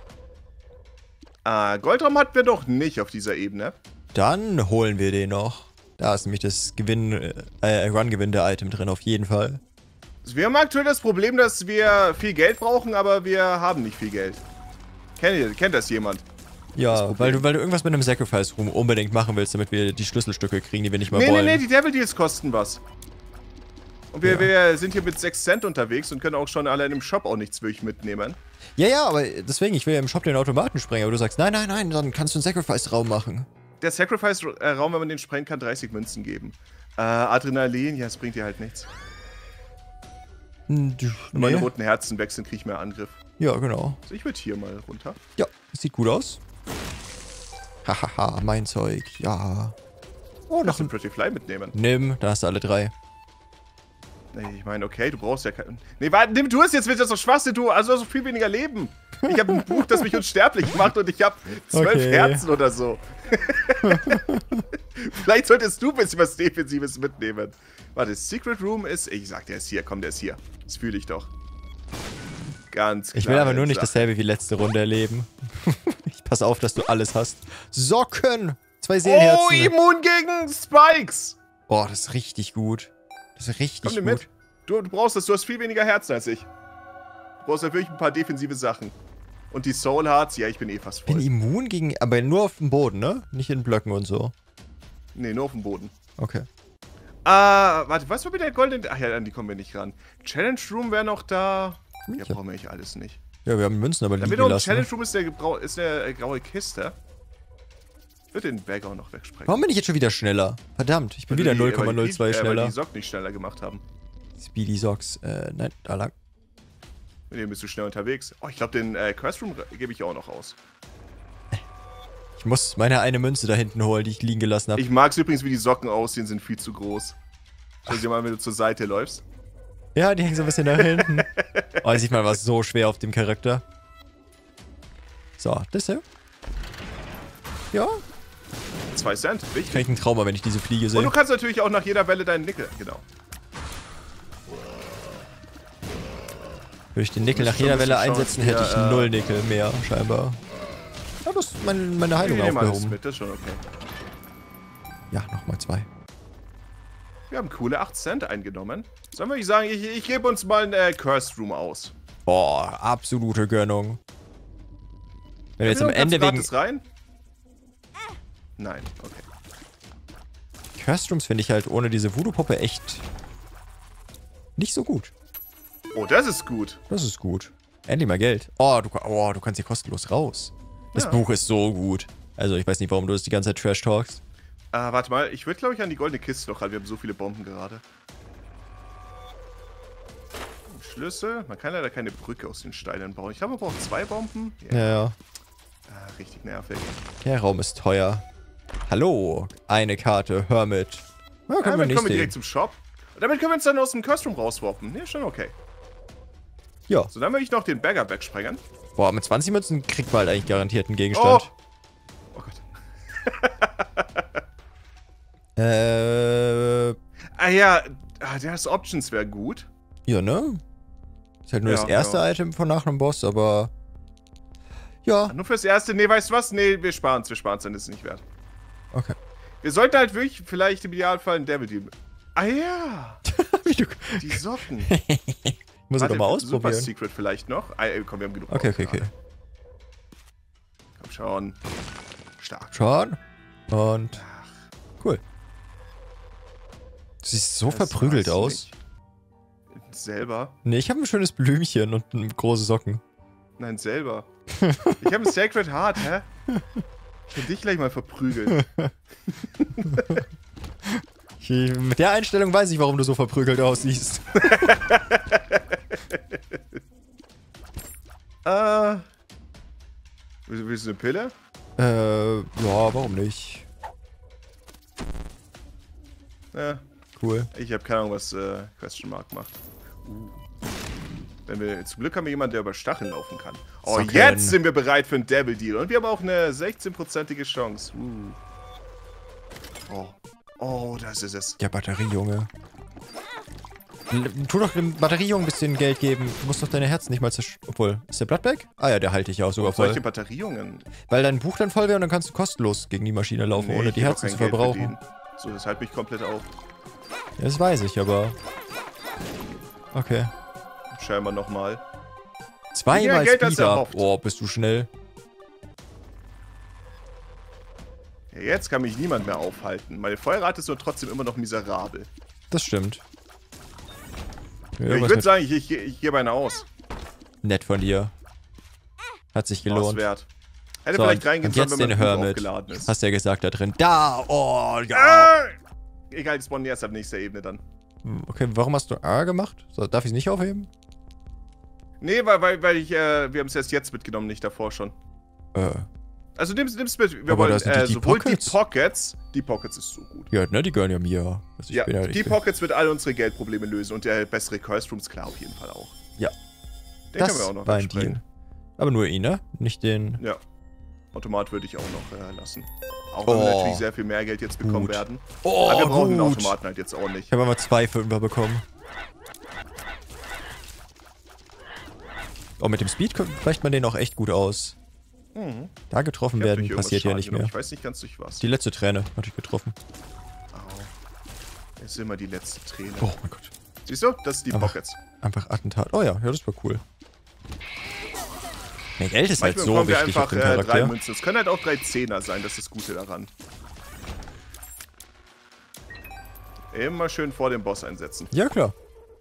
Goldraum hatten wir doch nicht auf dieser Ebene. Dann holen wir den noch. Da ist nämlich das Run-Gewinn der Item drin, auf jeden Fall. Wir haben aktuell das Problem, dass wir viel Geld brauchen, aber wir haben nicht viel Geld. Kennt das jemand? Ja, weil du irgendwas mit einem Sacrifice Room unbedingt machen willst, damit wir die Schlüsselstücke kriegen, die wir nicht mehr wollen. Nee, die Devil Deals kosten was. Und wir sind hier mit 6 Cent unterwegs und können auch schon allein im Shop auch nichts wirklich mitnehmen. Ja, aber deswegen, ich will ja im Shop den Automaten sprengen, aber du sagst, nein, dann kannst du einen Sacrifice-Raum machen. Der Sacrifice-Raum, wenn man den sprengen kann, 30 Münzen geben. Adrenalin, ja, das bringt dir halt nichts. Wenn meine roten Herzen wechseln, kriege ich mehr Angriff. Ja, genau. Also ich würde hier mal runter. Ja, das sieht gut aus. Hahaha, mein Zeug, ja. Oh, noch ein Pretty Fly mitnehmen. Nimm, da hast du alle 3. Nee, ich meine, okay, du brauchst ja keinen... Nee, warte, nimm du es jetzt, wird das doch Schwachsinn, du hast so viel weniger Leben. Ich habe ein Buch, das mich unsterblich macht und ich habe 12 Herzen oder so. Vielleicht solltest du ein bisschen was Defensives mitnehmen. Warte, Secret Room ist... Ich sag, der ist hier, komm, der ist hier. Das fühle ich doch. Ganz klar. Ich will aber nur nicht dasselbe wie letzte Runde erleben. Ich pass auf, dass du alles hast. Socken! 2 Seelenherzen. Oh, immun gegen Spikes! Boah, das ist richtig gut. Das ist richtig gut. Mit. Du brauchst das, du hast viel weniger Herzen als ich. Du brauchst ja wirklich ein paar defensive Sachen. Und die Soul Hearts, ja, ich bin eh fast voll. Bin immun gegen... Aber nur auf dem Boden, ne? Nicht in Blöcken und so. Nee, nur auf dem Boden. Okay. Warte, was war mit der goldenen... Ach ja, an die kommen wir nicht ran. Challenge Room wäre noch da. Ja, brauchen wir eigentlich alles nicht. Ja, wir haben Münzen aber liegen Damit lassen. Challenge Room ist der graue Kiste. Ich würde den Bag auch noch wegsprengen. Warum bin ich jetzt schon wieder schneller? Verdammt, ich bin wieder 0,02 schneller. Weil die Socken nicht schneller gemacht haben. Speedy Socks. Nein, da lang. Mit dem bist du schnell unterwegs. Oh, ich glaube, den Curse Room gebe ich auch noch aus. Ich muss meine eine Münze da hinten holen, die ich liegen gelassen habe. Ich mag es übrigens, wie die Socken aussehen, sind viel zu groß. Schau dir mal, wenn du zur Seite läufst. Ja, die hängen so ein bisschen nach hinten. Oh, sieht man was so schwer auf dem Charakter. So, das hier. Ja. 2 Cent, Ich wichtig. krieg ein Trauma, wenn ich diese Fliege sehe. Und du kannst natürlich auch nach jeder Welle deinen Nickel, genau. Würde ich den Nickel nach jeder Welle einsetzen, hätte ich 0 Nickel mehr, scheinbar. Ja, das ist meine Heilung aufgehoben. Mit, das ist schon okay. Ja, nochmal 2. Wir haben coole 8 Cent eingenommen. Sollen wir sagen, ich gebe uns mal einen Cursed Room aus. Boah, absolute Gönnung. Wenn wir jetzt am Ende wegen... rein? Nein, okay. Cursed Rooms finde ich halt ohne diese Voodoo-Puppe echt nicht so gut. Oh, das ist gut. Das ist gut. Endlich mal Geld. Oh, du kannst hier kostenlos raus. Das Buch ist so gut. Also, ich weiß nicht, warum du das die ganze Zeit Trash-Talkst. Warte mal, ich würde, glaube ich, an die goldene Kiste noch halten. Wir haben so viele Bomben gerade. Schlüssel. Man kann leider keine Brücke aus den Steinen bauen. Ich glaube, man braucht 2 Bomben. Ja. Richtig nervig. Der Raum ist teuer. Hallo, eine Karte, Hermit. Ja, können wir Damit nicht kommen wir sehen. direkt zum Shop. Und damit können wir uns dann aus dem Curse Room rauswarpen. Ne, schon okay. Ja. So, dann will ich noch den Bagger wegsprengen. Boah, mit 20 Münzen kriegt man halt eigentlich garantiert einen Gegenstand. Oh Gott. Ja, das Options wäre gut. Ja, ne? Ist halt nur das erste Item von nach einem Boss, aber... Ja. Nur fürs erste? Nee, weißt du was? Nee, wir sparen's, dann ist es nicht wert. Okay. Wir sollten halt wirklich vielleicht im Idealfall einen Devil Deal... Ah ja! Die Socken. Muss ich doch mal ausprobieren. Super Secret vielleicht noch. Komm, wir haben genug. Okay. Komm schon. Stark. Schon. Und... Cool. Du siehst so verprügelt aus. Nicht. Selber? Nee, ich habe ein schönes Blümchen und große Socken. Nein, selber. Ich habe ein Sacred Heart, hä? Ich will dich gleich mal verprügeln. Mit der Einstellung weiß ich, warum du so verprügelt aussiehst. Willst du eine Pille? Ja, warum nicht? Ja. Cool. Ich habe keine Ahnung, was Question Mark macht. Zum Glück haben wir jemanden, der über Stacheln laufen kann. Oh, Socken. Jetzt sind wir bereit für einen Devil Deal. Und wir haben auch eine 16%ige Chance. Oh, das ist es. Der Batteriejunge. Tu doch dem Batteriejungen ein bisschen Geld geben. Du musst doch deine Herzen nicht mal zerstören. Obwohl, ist der Bloodbag? Ah ja, der halte ich auch sogar voll. Solche Batteriejungen? Weil dein Buch dann voll wäre und dann kannst du kostenlos gegen die Maschine laufen, ohne die Herzen zu verbrauchen. So, das hält mich komplett auf. Ja, das weiß ich, aber... Okay. Scheinbar nochmal. Zweimal Speed-Up. Oh, bist du schnell. Ja, jetzt kann mich niemand mehr aufhalten. Meine Feuerrate ist nur trotzdem immer noch miserabel. Das stimmt. Ja, ich würde sagen, ich gebe eine aus. Nett von dir. Hat sich gelohnt. Wert. Hätte So, vielleicht reingehen sollen, jetzt wenn den man Hermit. aufgeladen ist. Hast du ja gesagt, da drin. Da! Oh, ja! Egal, die spawnen erst ab nächster Ebene dann. Okay, warum hast du A gemacht? So, darf ich es nicht aufheben? Nee, weil ich, wir haben es erst jetzt mitgenommen, nicht davor schon. Also nimm's mit. Wir wollen sowohl die Pockets ist so gut. Ja, ne, die gehören ja mir. Also ja, die Pockets wird alle unsere Geldprobleme lösen und der bessere Curse Rooms klar auf jeden Fall auch. Ja. Den das können wir auch noch war ein Deal. Aber nur ihn, ne? Nicht den... Ja. Automat würde ich auch noch lassen. Auch wenn wir natürlich sehr viel mehr Geld jetzt bekommen werden. Oh, aber wir brauchen den Automaten halt jetzt auch nicht. Ich habe mal 2 Fünfer bekommen. Oh, mit dem Speed weicht man den auch echt gut aus. Mhm. Da getroffen werden passiert ja nicht mehr. Ich weiß nicht ganz durch was. Die letzte Träne hatte ich getroffen. Au. Jetzt ist immer die letzte Träne. Oh mein Gott. Siehst du? Das sind die Pockets. Einfach Attentat. Oh ja, das war cool. Mehr Geld ist manchmal halt so wichtig einfach auf dem Charakter. 3 Münzen. Es können halt auch 3 Zehner sein, das ist das Gute daran. Immer schön vor dem Boss einsetzen. Ja, klar.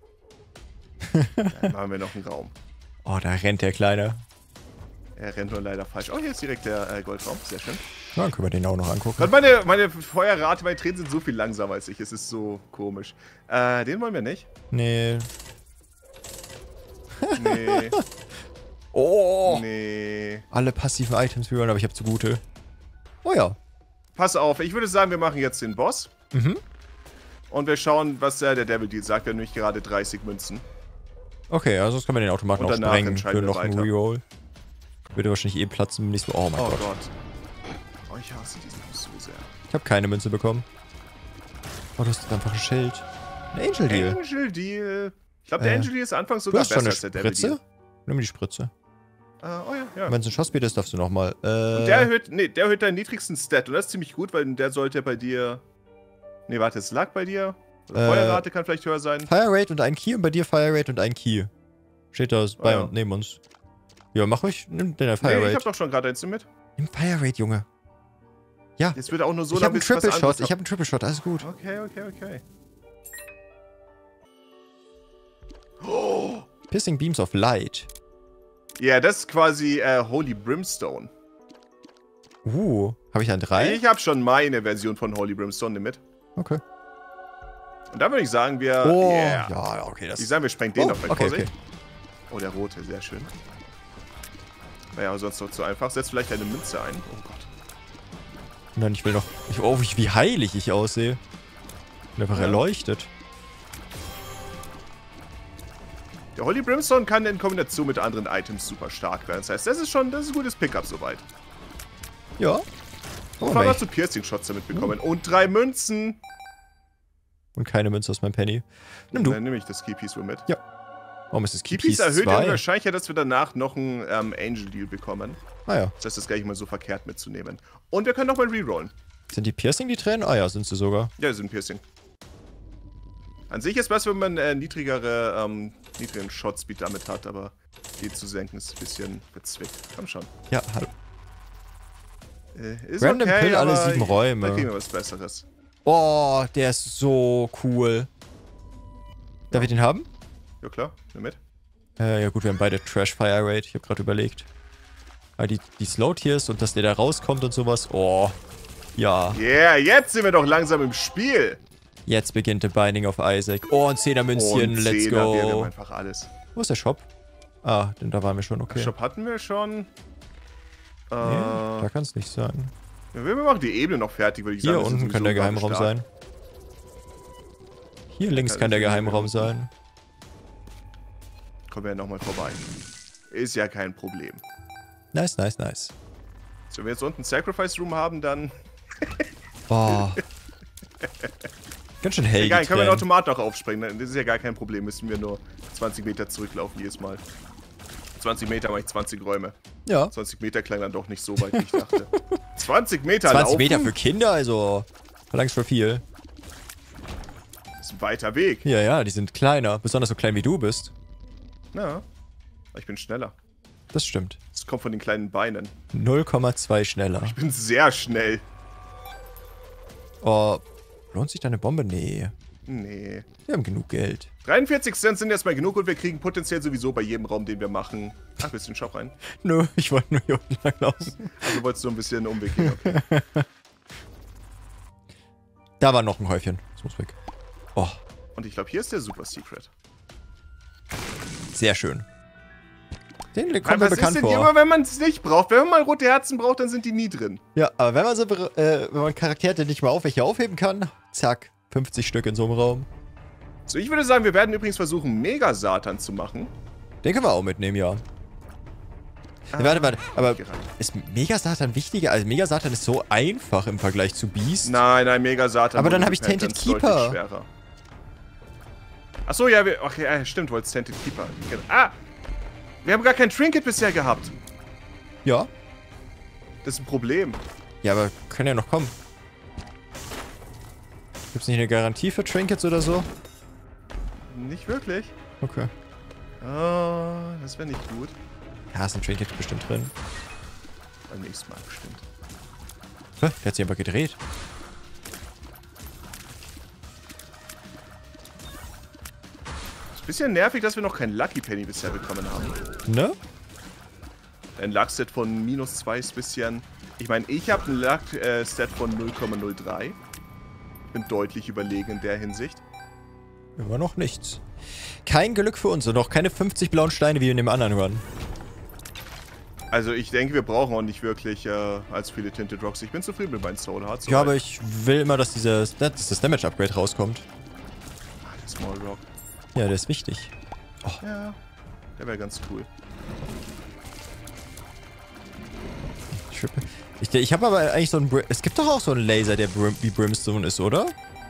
Dann machen wir noch einen Raum. Oh, da rennt der Kleine. Er rennt nur leider falsch. Oh, hier ist direkt der Goldraum. Sehr schön. Ja, dann können wir den auch noch angucken. Gott, meine Feuerrate, meine Tränen sind so viel langsamer als ich. Es ist so komisch. Den wollen wir nicht. Nee. Nee. Oh. Nee. Alle passiven Items hören, aber ich habe zu gute. Oh ja. Pass auf, ich würde sagen, wir machen jetzt den Boss. Mhm. Und wir schauen, was der Devil Deal sagt. Wir haben nämlich gerade 30 Münzen. Okay, also sonst können wir den Automaten Und auch danach sprengen entscheiden für noch wir einen weiter. Reroll. Würde wahrscheinlich eh platzen, wenn nicht so. Oh mein Oh Gott. Gott. Oh, ich hasse diesen Boss so sehr. Ich habe keine Münze bekommen. Oh, du hast einfach ein Schild. Ein Angel Deal. Angel Deal. Ich glaube, der Angel Deal ist anfangs Du sogar hast schon besser eine als der Devil Deal. Spritze? Nimm mir die Spritze. Oh ja, ja. Wenn es ein Shotspieler ist, darfst du nochmal. Und der erhöht deinen niedrigsten Stat. Und das ist ziemlich gut, weil der sollte bei dir... Nee, warte, es lag bei dir. Oder Feuerrate kann vielleicht höher sein. Fire Rate und ein Key und bei dir Fire Rate und ein Key. Steht da bei ja. und neben uns. Ja, mach ruhig. Nimm den Fire Rate. Nee, ich hab doch schon gerade eins mit. Nimm Fire Rate, Junge. Ja. Jetzt wird er auch nur so Ich habe einen bis was Triple Shot. anderes Ich habe einen Triple Shot. Alles gut. Okay. Piercing Beams of Light. Ja, das ist quasi Holy Brimstone. Habe ich dann 3? Ich habe schon meine Version von Holy Brimstone mit. Okay. Und dann würde ich sagen, wir... Oh, yeah. ja, okay. Das Ich sage, wir sprengen den noch weg. okay, Vorsicht. okay. Oh, der rote, sehr schön. Naja, sonst noch zu einfach. Setz vielleicht eine Münze ein. Oh Gott. Nein, ich will noch... Oh, wie heilig ich aussehe. Bin einfach erleuchtet. Der Holy Brimstone kann in Kombination mit anderen Items super stark werden. Das heißt, das ist ein gutes Pickup soweit. Ja. Oh, wir hast du Piercing Shots damit bekommen. Und 3 Münzen. Und keine Münze aus meinem Penny. Nimm du. Dann nehme ich das Keypiece wohl mit. Ja. Warum ist das Keypiece Keypiece erhöht ja 2? wahrscheinlich, dass wir danach noch einen Angel Deal bekommen. Ah ja. Das heißt, das ist gar nicht mal so verkehrt mitzunehmen. Und wir können nochmal rerollen. Sind die Piercing die Tränen? Ah ja, sind sie sogar. Ja, die sind Piercing. An sich ist es besser, wenn man niedrigeren Shot-Speed damit hat, aber die zu senken ist ein bisschen verzwickt. Komm schon. Ja, hallo. Ist Random okay, Pill alle aber 7 Räume. Da kriegen wir was Besseres. Oh, der ist so cool. Darf ich den haben? Ja klar, nimm mit. Ja gut, wir haben beide Trash Fire Rate. Ich habe gerade überlegt. Aber die Slow-Tiers und dass der da rauskommt und sowas. Oh, ja. Yeah, jetzt sind wir doch langsam im Spiel. Jetzt beginnt The Binding of Isaac. Oh, ein 10er Münzchen. Let's Wir haben go. einfach alles. Wo ist der Shop? Ah, denn da waren wir schon, okay. Shop hatten wir schon. Nee, da kann es nicht sein. Wir machen die Ebene noch fertig, würde ich sagen. Hier unten kann der Geheimraum sein. Hier links kann der Geheimraum sein. Kommen wir ja nochmal vorbei. Ist ja kein Problem. Nice, nice, nice. So, wenn wir jetzt unten Sacrifice Room haben, dann... Boah. Ganz schön hell. Egal, können wir den Automat auch aufspringen. Das ist ja gar kein Problem. Müssen wir nur 20 Meter zurücklaufen jedes Mal. 20 Meter mache ich 20 Räume. Ja. 20 Meter klang dann doch nicht so weit, wie ich dachte. 20 Meter 20 laufen? Meter für Kinder, also verlangst schon viel. Das ist ein weiter Weg. Ja, ja, die sind kleiner. Besonders so klein wie du bist. Ja. Ich bin schneller. Das stimmt. Das kommt von den kleinen Beinen. 0,2 schneller. Ich bin sehr schnell. Oh, lohnt sich da eine Bombe? Nee. Nee. Wir haben genug Geld. 43 Cent sind erstmal genug und wir kriegen potenziell sowieso bei jedem Raum, den wir machen. Ach, willst du in den Shop rein? Nö, ich wollte nur hier unten langlaufen. Also du wolltest so ein bisschen einen Umweg gehen, okay. Da war noch ein Häufchen. Das muss weg. Oh, Und ich glaube, hier ist der Super Secret. sehr schön. Den kommt mir Was bekannt ist denn vor. immer, wenn man es nicht braucht? Wenn man mal rote Herzen braucht, dann sind die nie drin. Ja, aber wenn man so, wenn man Charaktere nicht mal welche aufheben kann, zack, 50 Stück in so einem Raum. So, ich würde sagen, wir werden übrigens versuchen, Mega-Satan zu machen. Den können wir auch mitnehmen, ja. Warte, aber ist Mega-Satan wichtiger? Also Mega-Satan ist so einfach im Vergleich zu Beast. Nein, Mega-Satan. Aber dann habe ich Tainted Keeper. Achso, ja, okay, stimmt, du wolltest Tainted Keeper. Ah! Wir haben gar kein Trinket bisher gehabt. Ja. Das ist ein Problem. Ja, aber können ja noch kommen. Gibt's nicht eine Garantie für Trinkets oder so? Nicht wirklich. Okay. Oh, das wäre nicht gut. Ja, ist ein Trinket bestimmt drin. Beim nächsten Mal bestimmt. Der hat sich aber gedreht. Bisschen nervig, dass wir noch kein Lucky Penny bisher bekommen haben. Ne? Ein Luck-Set von -2 ist bisschen... Ich meine, ich habe ein Luck-Set von 0,03. Bin deutlich überlegen in der Hinsicht. Immer noch nichts. Kein Glück für uns und auch keine 50 blauen Steine wie in dem anderen Run. Also ich denke, wir brauchen auch nicht wirklich als viele Tinted Rocks. Ich bin zufrieden mit meinen Soul Hearts. Ja, aber ich will immer, dass das Damage-Upgrade rauskommt. Ah, der Small Rock. Ja, der ist wichtig. Oh. Ja, der wäre ganz cool. Ich habe aber eigentlich so einen... Es gibt doch auch so einen Laser, der wie Brimstone ist, oder?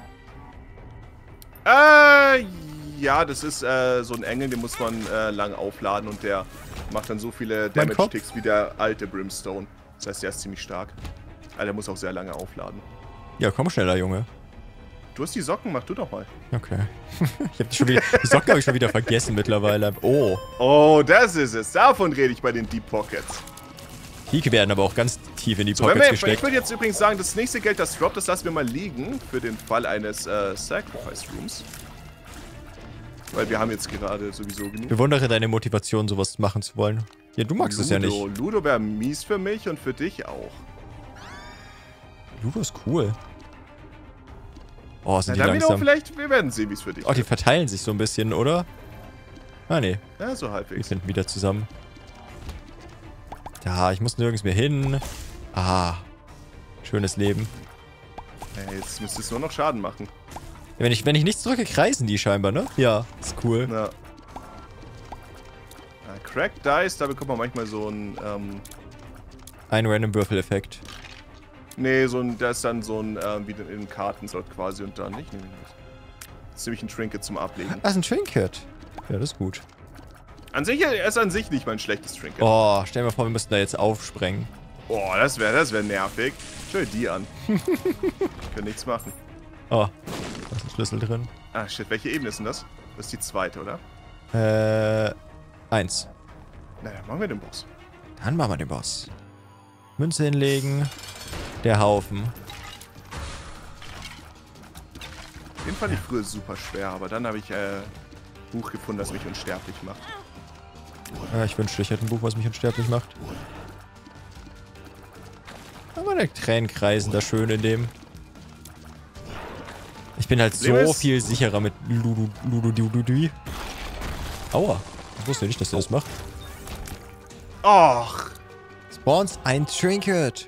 Ja, das ist so ein Engel, den muss man lang aufladen und der macht dann so viele Damage-Ticks wie der alte Brimstone. Das heißt, der ist ziemlich stark. Aber der muss auch sehr lange aufladen. Ja, komm schneller, Junge. Du hast die Socken, mach du doch mal. Okay. Die Socken habe ich schon wieder vergessen mittlerweile. Oh. Oh, das ist es. Davon rede ich bei den Deep Pockets. Die werden aber auch ganz tief in die Pockets gesteckt. Ich würde jetzt übrigens sagen, das nächste Geld, das droppt, das lassen wir mal liegen. Für den Fall eines Sacrifice Rooms. Weil wir haben jetzt gerade sowieso genug. Ich bewundere deine Motivation, sowas machen zu wollen. Ja, du magst es ja nicht. Ludo wäre mies für mich und für dich auch. Ludo ist cool. Oh, sind die dann langsam. Vielleicht, wir werden sehen, wie es für dich ist. Oh, die verteilen sich so ein bisschen, oder? Ah, nee. Ja, so Die halbwegs. finden wieder zusammen. Ja, ich muss nirgends mehr hin. Ah. Schönes Leben. Ja, jetzt müsste es nur noch Schaden machen. Ja, wenn ich nichts drücke, kreisen die scheinbar, ne? Ja, ist cool. Ja. Cracked Dice, da bekommt man manchmal so ein, Ein random Würfeleffekt. nee, da ist dann so ein, wie in den Kartenslot quasi und dann nicht. Nee, das ist nämlich ein Trinket zum Ablegen. Ah, ist ein Trinket. Ja, das ist gut. An sich, er ist an sich nicht mein schlechtes Trinket. Oh, stell dir mal vor, wir müssten da jetzt aufsprengen. Oh, das wär nervig. Schau dir die an. Können nichts machen. Oh, da ist ein Schlüssel drin. Ah, shit, welche Ebene ist denn das? Das ist die zweite, oder? 1. Na, dann machen wir den Boss. Dann machen wir den Boss. Münze hinlegen. Der Haufen. Den fand ich früher super schwer, aber dann habe ich ein Buch gefunden, das mich unsterblich macht. Ja, ich wünschte, ich hätte ein Buch, was mich unsterblich macht. Aber meine Tränen kreisen da schön in dem. Ich bin halt so viel sicherer mit Ludu. Aua. Ich wusste nicht, dass der das macht. Och! Spawns ein Trinket.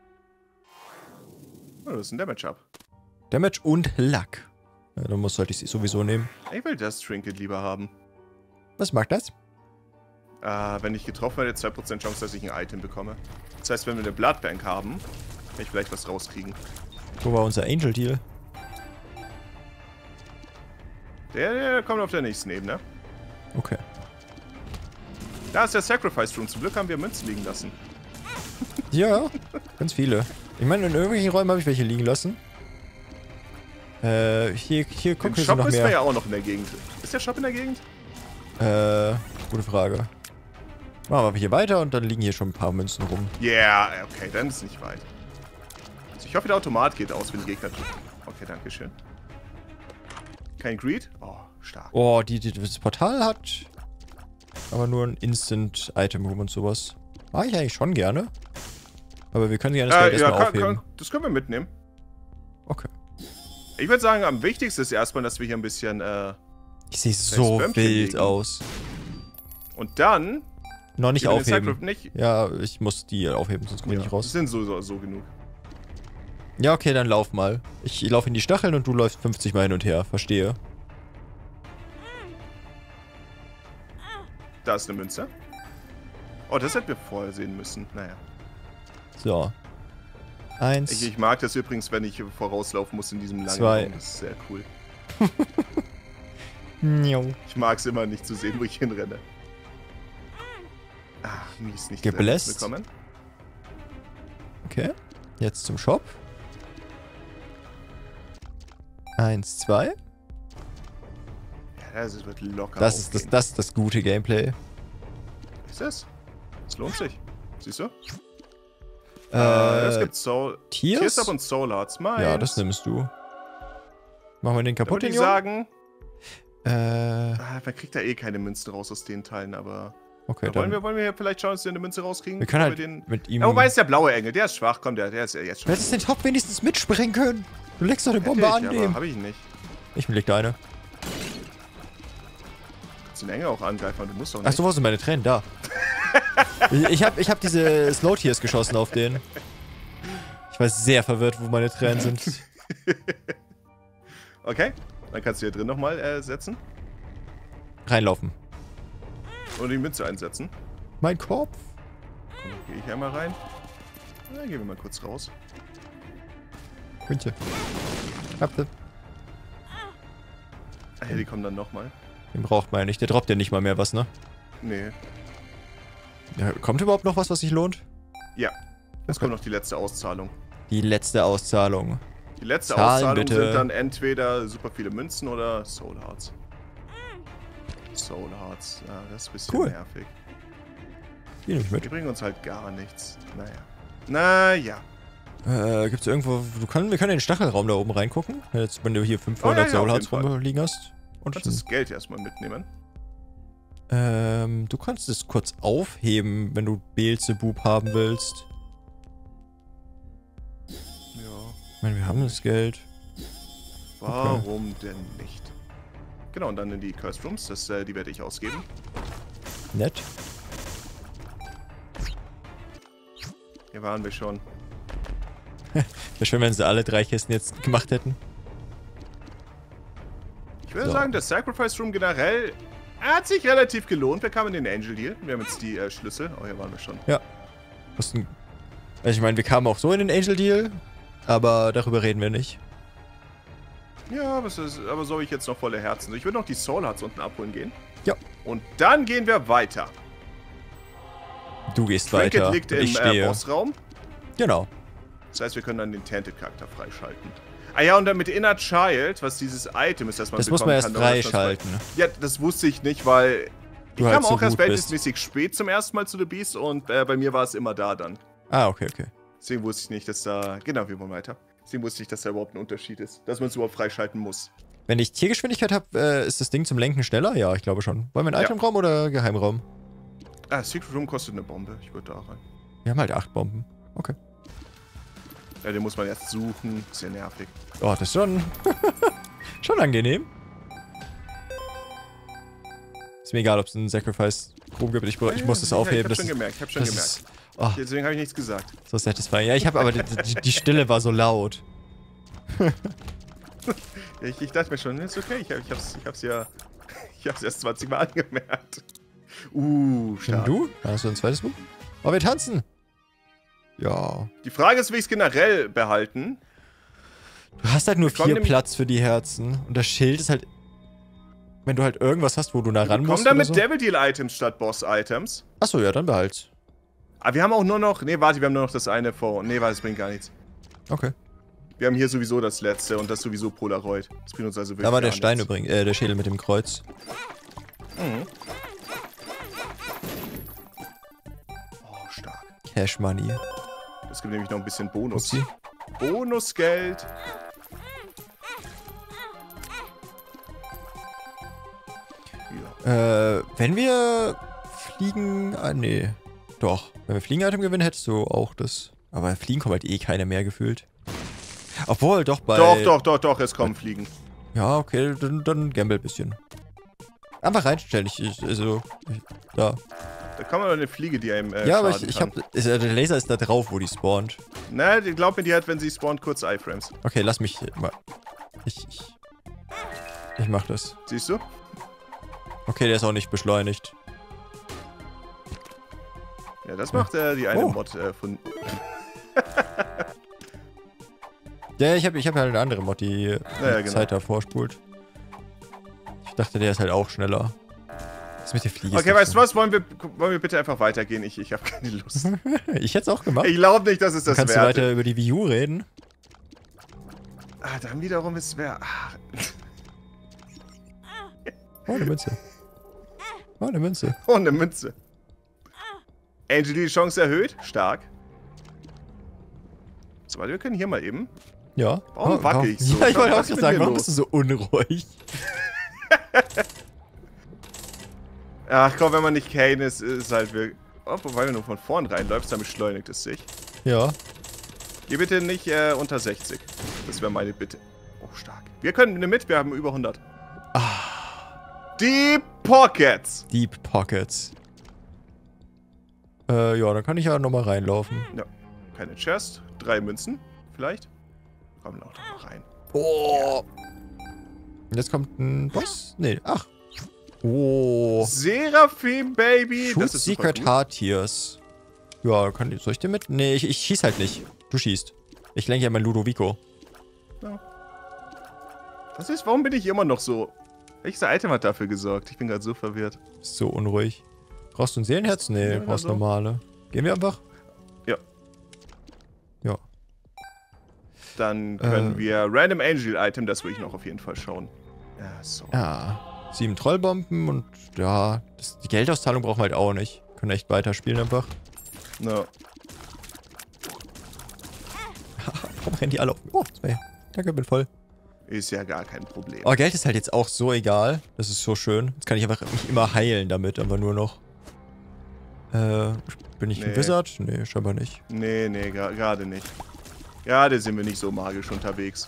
Oh, das ist ein Damage-Up. Damage und Luck. Ja, dann sollte ich sie sowieso nehmen. Ich will das Trinket lieber haben. Was macht das? Wenn ich getroffen werde, 2% Chance, dass ich ein Item bekomme. Das heißt, wenn wir eine Bloodbank haben, kann ich vielleicht was rauskriegen. Wo war unser Angel Deal? Der kommt auf der nächsten Ebene. Okay. Da ist der Sacrifice Room. Zum Glück haben wir Münzen liegen lassen. Ja, ganz viele. Ich meine, in irgendwelchen Räumen habe ich welche liegen lassen. Hier gucken wir Shop noch ist mehr. ja auch noch in der Gegend. Ist der Shop in der Gegend? Gute Frage. Machen wir hier weiter und dann liegen hier schon ein paar Münzen rum. Ja, yeah, okay, dann ist es nicht weit. Also ich hoffe, der Automat geht aus, wenn die Gegner tun. Okay, danke schön. Kein Greed? Oh, stark. Oh, das Portal hat aber nur ein Instant-Item-Room und sowas. Mag ich eigentlich schon gerne. Aber wir können gerne das Geld erstmal aufheben. Das können wir mitnehmen. Okay. Ich würde sagen, am wichtigsten ist erstmal, dass wir hier ein bisschen, ich sehe so wild aus. Und dann... Noch nicht aufheben. Nicht. Ja, ich muss die aufheben, sonst komme ich nicht raus. Das sind so genug. Ja, okay, dann lauf mal. Ich laufe in die Stacheln und du läufst 50 Mal hin und her. Verstehe. Da ist eine Münze. Oh, das hätten wir vorher sehen müssen. Naja. So. 1. Ich mag das übrigens, wenn ich vorauslaufen muss in diesem langen 2. Raum. Das ist sehr cool. Ich mag es immer nicht zu sehen, wo ich hinrenne. Ah, mies, nicht gebläst. Bekommen. Okay. Jetzt zum Shop. 1, 2. Ja, das wird locker. Das ist das gute Gameplay. Ist es? Es lohnt sich. Siehst du? Es gibt Soul. Tears Up und Soul Hearts. Ja, das nimmst du. Machen wir den kaputt, Würde den ich sagen. Man kriegt da eh keine Münzen raus aus den Teilen, aber... Okay, wollen wir hier vielleicht schauen, dass wir eine Münze rauskriegen? Wir können halt mit ihm... Ja, wobei ist der blaue Engel, der ist schwach. Komm, der ist ja jetzt schon... Du hättest den Top wenigstens mitspringen können. Du legst doch eine Bombe an dem. Hab ich nicht. Ich leg deine. Du kannst den Engel auch angreifen, aber du musst doch nicht. Achso, wo sind meine Tränen? Da. ich hab diese Slow Tears geschossen auf den. Ich war sehr verwirrt, wo meine Tränen sind. Okay, dann kannst du hier drin nochmal setzen. Reinlaufen. Und die Münze einsetzen. Mein Kopf. Dann gehe ich einmal rein. Dann gehen wir mal kurz raus. Münze. Habt Ah ja, die kommen dann nochmal. Den braucht man ja nicht. Der droppt ja nicht mal mehr was, ne? Nee. Ja, kommt überhaupt noch was, was sich lohnt? Ja. Jetzt kommt noch die letzte Auszahlung. Die letzte Auszahlung. Die letzte Zahlen Auszahlung bitte. sind dann entweder super viele Münzen oder Soul Hearts. Soul Hearts. Ja, das ist ein bisschen Cool. nervig. Die nehme ich Die mit. bringen uns halt gar nichts. Naja. Gibt's irgendwo... wir können den Stachelraum da oben reingucken. Jetzt, wenn du hier 500 Oh, ja, Soul auf Hearts jeden Fall. rumliegen hast. Und Kannst das Geld erstmal mitnehmen. du kannst es kurz aufheben, wenn du Beelzebub haben willst. Ja. Ich meine, wir haben das Geld. Warum denn nicht? Genau, und dann in die Cursed Rooms. Die werde ich ausgeben. Nett. Hier waren wir schon. Wäre schön, wenn sie alle 3 Kisten jetzt gemacht hätten. Ich würde So. sagen, der Sacrifice Room generell hat sich relativ gelohnt. Wir kamen in den Angel Deal. Wir haben jetzt die Schlüssel. Oh, hier waren wir schon. Ja. Also ich meine, wir kamen auch so in den Angel Deal, aber darüber reden wir nicht. Ja, aber so habe ich jetzt noch volle Herzen. Ich würde noch die Soul Hearts unten abholen gehen. Ja. Und dann gehen wir weiter. Du gehst Trinket weiter. liegt und im ich stehe. Bossraum. Genau. Das heißt, wir können dann den Tainted-Charakter freischalten. Ah ja, und dann mit Inner Child, was dieses Item ist, das man Das muss man erst freischalten. Ja, das wusste ich nicht, weil ich halt kam so auch erst gut bist. verhältnismäßig spät zum ersten Mal zu The Beast und bei mir war es immer da dann. Ah, okay, okay. Deswegen wusste ich nicht, dass da... Genau, wir wollen weiter. Deswegen wusste ich, dass da überhaupt ein Unterschied ist. Dass man es überhaupt freischalten muss. Wenn ich Tiergeschwindigkeit habe, ist das Ding zum Lenken schneller? Ja, ich glaube schon. Wollen wir einen Ja. Itemraum oder Geheimraum? Ah, Secret Room kostet eine Bombe. Ich würde da rein. Wir haben halt 8 Bomben. Okay. Ja, den muss man erst suchen. Ist ja nervig. Oh, das ist schon... schon angenehm. Ist mir egal, ob es einen Sacrifice-Room gibt. Ich muss das aufheben. Ich hab schon gemerkt. Ist, oh, Deswegen habe ich nichts gesagt. so satisfying. Ja, ich habe aber... die Stille war so laut. Ich dachte mir schon, ist okay. Ich hab's ja... Ich hab's erst 20 Mal angemerkt. Stark. Und du? Hast du ein zweites Buch? Oh, wir tanzen! Ja. Die Frage ist, wie ich es generell behalten. Du hast halt nur Wir kommen 4 nämlich- Platz für die Herzen. Und das Schild ist halt... Wenn du halt irgendwas hast, wo du nah ran Kommen musst da oder mit so. Devil Deal Items statt Boss Items. Achso, ja, dann behalt's. Aber wir haben auch nur noch... Nee, warte, wir haben nur noch das eine vor... Nee, warte, das bringt gar nichts. Okay. Wir haben hier sowieso das letzte und das sowieso Polaroid. Das bringt uns also wirklich Da war der gar Stein nichts. übrigens, der Schädel mit dem Kreuz. Mhm. Oh, stark. Cash Money. Es gibt nämlich noch ein bisschen Bonus. Upsi. Bonusgeld. Ja. Wenn wir Fliegen... Ah, nee. Doch. Wenn wir Fliegen-Item gewinnen, hättest du auch das. Aber Fliegen kommt halt eh keine mehr gefühlt. Obwohl, doch bei... Doch, es kommen Fliegen. Ja, okay, dann gamble ein bisschen. Einfach reinstellen, da. Da kommt aber eine Fliege, die einem Ja, aber schaden ich kann. hab... Der Laser ist da drauf, wo die spawnt. Na, glaub mir, die hat, wenn sie spawnt, kurz Iframes. Okay, lass mich mal... Ich mach das. Siehst du? Okay, der ist auch nicht beschleunigt. Ja, das macht die eine Oh. Mod von... Ja, ich hab halt eine andere Mod, die Ja, die genau. Zeit davor spult. Ich dachte, der ist halt auch schneller. Das mit der Fliege Okay, weißt du was? Wollen wir bitte einfach weitergehen? Ich habe keine Lust. Ich hätte es auch gemacht. Ich glaube nicht, dass es das Kannst du wert weiter über die Wii U reden? Ah, dann wiederum ist es wer... Ach, Oh, eine Münze. Oh, eine Münze. oh, eine Münze. Angel, die Chance erhöht. Stark. So, warte, wir können hier mal eben... Ja. Warum wackel ich so? Ja, ich wollte auch Was ist gerade mit sagen, mir warum los? bist du so unruhig? Ach komm, wenn man nicht Kane ist, ist halt wirklich... Oh, wobei du nur von vorn reinläufst, dann beschleunigt es sich. Ja. Geh bitte nicht unter 60. Das wäre meine Bitte. Oh, stark. Wir können mit, wir haben über 100. Deep Pockets. Deep Pockets. Ja, dann kann ich ja nochmal reinlaufen. Ja. Keine Chest. 3 Münzen, vielleicht. Kommen noch rein. Oh. Und jetzt kommt ein Boss? Nee, ach. Oh. Seraphim, Baby. Shoot Das ist Secret Heart Tears. Ja, soll ich den mit? Nee, ich schieß halt nicht. Du schießt. Ich lenke ja mein Ludovico. Ja. Was ist, warum bin ich immer noch so? Welches Item hat dafür gesorgt? Ich bin gerade so verwirrt. Ist so unruhig. Brauchst du ein Seelenherz? Nee, Ja, brauchst so. normale. Gehen wir einfach? Ja. Ja. Dann können wir Random Angel Item, das will ich noch auf jeden Fall schauen. Ja, so. Ja. 7 Trollbomben und ja, die Geldauszahlung brauchen wir halt auch nicht. Können echt weiterspielen einfach. No. Warum rennen die alle auf? Oh, 2. Danke, bin voll. Ist ja gar kein Problem. Aber Geld ist halt jetzt auch so egal. Das ist so schön. Jetzt kann ich einfach mich immer heilen damit, aber nur noch. Bin ich ein Wizard? Nee, scheinbar nicht. Nee, gerade nicht. Gerade sind wir nicht so magisch unterwegs.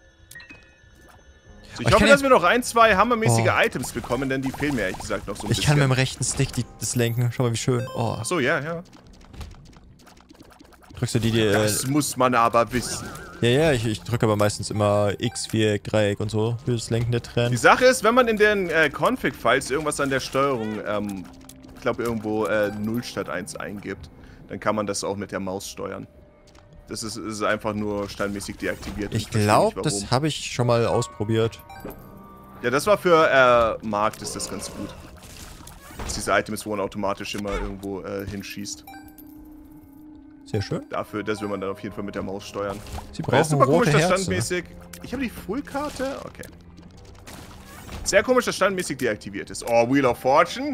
So, ich hoffe, dass wir noch 1, 2 hammermäßige Items bekommen, denn die fehlen mir ehrlich gesagt noch so ein bisschen. Ich kann mit dem rechten Stick das lenken. Schau mal, wie schön. Oh. Achso, ja. Drückst du die... Das muss man aber wissen. Ja, ich drücke aber meistens immer X, Viereck, Dreieck und so für das Lenken der Tränen. Die Sache ist, wenn man in den Config-Files irgendwas an der Steuerung, ich glaube irgendwo 0 statt 1 eingibt, dann kann man das auch mit der Maus steuern. Das ist einfach nur standmäßig deaktiviert. Ich glaube, das habe ich schon mal ausprobiert. Ja, das war für Markt ist das ganz gut. Dass diese Items, wo man automatisch immer irgendwo hinschießt. Sehr schön. Dafür, das will man dann auf jeden Fall mit der Maus steuern. Sie brauchen super rote komisch, dass Herzen. standmäßig... Ich habe die Full-Karte? Okay. Sehr komisch, dass standmäßig deaktiviert ist. Oh, Wheel of Fortune?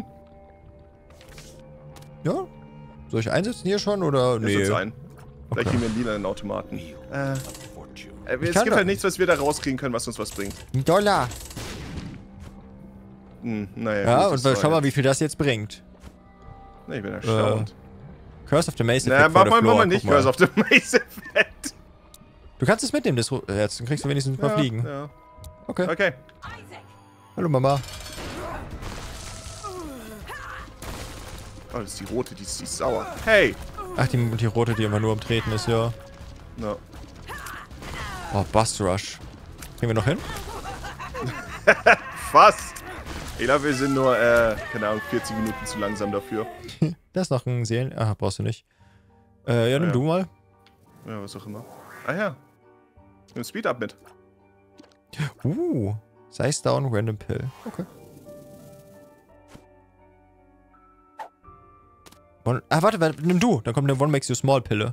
Ja. Soll ich einsetzen hier schon oder? Nee. Nee. Ein. Vielleicht kriegen wir einen lilanen Automaten. Es gibt da halt nichts, was wir da rauskriegen können, was uns was bringt. $1. Naja, Ja, gut, und schau mal, wie viel das jetzt bringt. Ich bin erstaunt. Curse of the Mace Na, Effect mach mal nicht Curse of the Mace Effect. Du kannst es mitnehmen, das Herz. Dann kriegst du wenigstens mal fliegen. Ja. Okay. Hallo, Mama. Oh, das ist die rote, die ist sauer. Hey! Ach, die rote, die immer nur am Treten ist, ja. No. Oh, Bust Rush. Kriegen wir noch hin? Fast! Ich glaube, wir sind nur, keine Ahnung, 40 Minuten zu langsam dafür. Da ist noch ein Seelen... Ah, brauchst du nicht. Ja, nimm du mal. Ja, was auch immer. Ah ja. Nimm Speed Up mit. Size Down, Random Pill. Okay. Warte, nimm du. Dann kommt eine One Makes You Small Pille.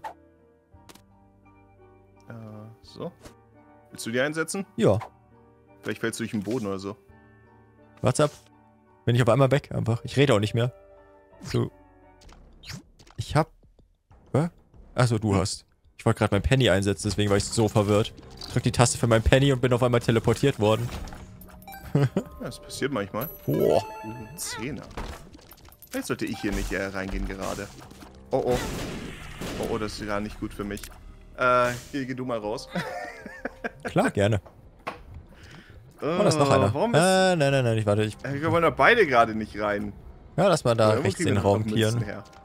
So. Willst du die einsetzen? Ja. Vielleicht fällst du durch den Boden oder so. What's up? Bin ich auf einmal weg einfach. Ich rede auch nicht mehr. So. Ich hab... Was? Achso, du hast. Ich wollte gerade mein Penny einsetzen, deswegen war ich so verwirrt. Ich drück die Taste für mein Penny und bin auf einmal teleportiert worden. Ja, das passiert manchmal. Boah. 10er. Vielleicht sollte ich hier nicht reingehen gerade. Oh, oh. Oh, oh, das ist gar nicht gut für mich. Geh du mal raus. Klar, gerne. Oh, da ist noch einer. Warum ist... Nein, ich warte. Wir wollen doch beide gerade nicht rein. Ja, lass mal da Oder rechts kriegen in wir den Raum noch Münzen tieren. her?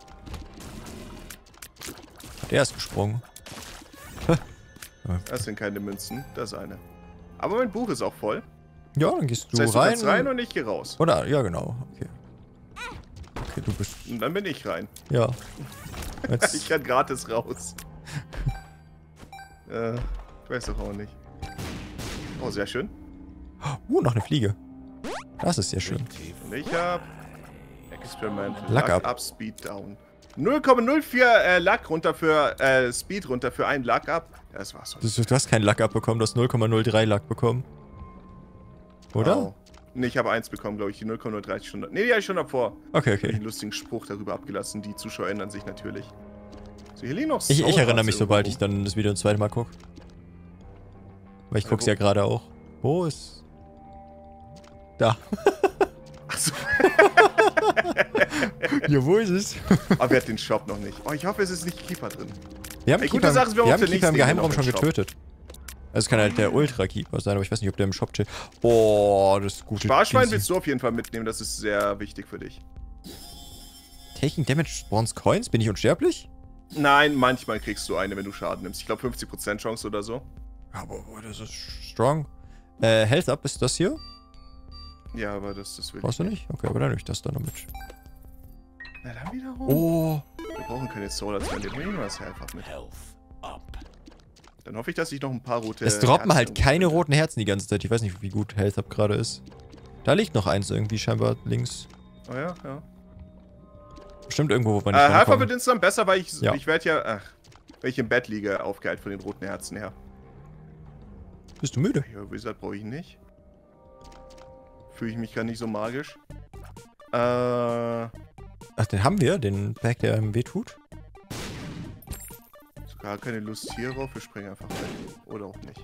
Der ist gesprungen. Das sind keine Münzen, das ist eine. Aber mein Buch ist auch voll. Ja, dann gehst du Das heißt, rein. du kannst rein und ich gehe raus. Oder, ja genau. Okay. Okay, du bist... Und dann bin ich rein. Ja. Jetzt... Ich kann gratis raus. Ich weiß doch auch nicht. Oh, sehr schön. noch eine Fliege. Das ist sehr schön. Und ich hab... Experiment. Luck up. Speed down. 0,04 Luck runter für... Speed runter für einen Luck up. Ja, das war's. Du hast keinen Luck abbekommen, du hast 0,03 Luck bekommen. Oder? Oh. Ne, ich habe 1 bekommen, glaube ich. Die 0,03 schon. Ne, die hatte ich schon davor. Okay, Ich habe okay. einen lustigen Spruch darüber abgelassen. Die Zuschauer ändern sich natürlich. So, hier liegen noch Ich Soul erinnere Hearts mich, sobald irgendwo. ich dann das Video ein zweites Mal gucke. Weil ich guck's wo? ja gerade auch. Wo ist... Da. Ja, wo ist es? Aber wir hatten den Shop noch nicht. Oh, ich hoffe, es ist nicht Keeper drin. Wir haben Ey, Keeper, gute Sache ist, wir wir haben haben Keeper im Geheimraum schon Shop. getötet. Also es kann halt der Ultra-Keeper sein, aber ich weiß nicht, ob der im Shop chillt. Oh, das ist gut. Sparschwein willst du auf jeden Fall mitnehmen, das ist sehr wichtig für dich. Taking Damage spawns Coins? Bin ich unsterblich? Nein, manchmal kriegst du eine, wenn du Schaden nimmst. Ich glaube 50% Chance oder so. Aber das ist strong. Health Up, ist das hier? Ja, aber das will Brauchst du nicht? Okay, aber dann nehme ich das dann noch mit. Na dann wiederum. Oh. Wir brauchen keine Solar, wir nehmen das einfach mit. Dann hoffe ich, dass ich noch ein paar rote... Es droppen halt Herzen keine finde. roten Herzen die ganze Zeit. Ich weiß nicht, wie gut Health Up gerade ist. Da liegt noch eins irgendwie scheinbar links. Oh ja, ja. Bestimmt irgendwo, wo wir nicht Halfer rankommen. wird insgesamt besser, weil ich werde ja... Ach, wenn ich im Bett liege, aufgeheilt von den roten Herzen her. Bist du müde? Ja, Wizard brauche ich nicht. Fühle ich mich gar nicht so magisch. Ach, den haben wir, den Berg, der ihm wehtut. Gar keine Lust hier drauf, wir springen einfach weg. Oder auch nicht.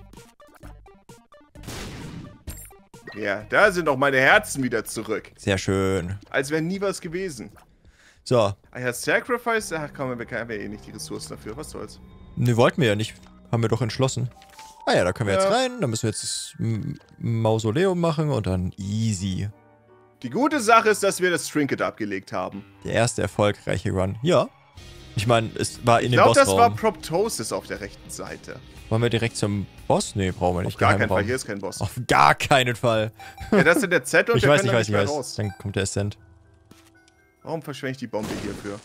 Ja, da sind auch meine Herzen wieder zurück. Sehr schön. Als wäre nie was gewesen. So. Ah ja, Sacrifice? Ach komm, wir haben ja eh nicht die Ressourcen dafür. Was soll's? Ne, wollten wir ja nicht. Haben wir doch entschlossen. Ah ja, da können wir Ja. jetzt rein. Dann müssen wir jetzt das Mausoleum machen und dann easy. Die gute Sache ist, dass wir das Trinket abgelegt haben. Der erste erfolgreiche Run. Ja. Ich meine, es war in Ich dem glaube, das war Bossraum. Proptosis auf der rechten Seite. Wollen wir direkt zum Boss? Nee, brauchen wir nicht. Auf gar keinen Geheimraum. Fall, hier ist kein Boss. Auf gar keinen Fall. Ja, das ist der Zettel und Ich der weiß, kann ich da weiß, nicht ich mehr weiß. raus. Dann kommt der Ascent. Warum verschwende ich die Bombe hierfür?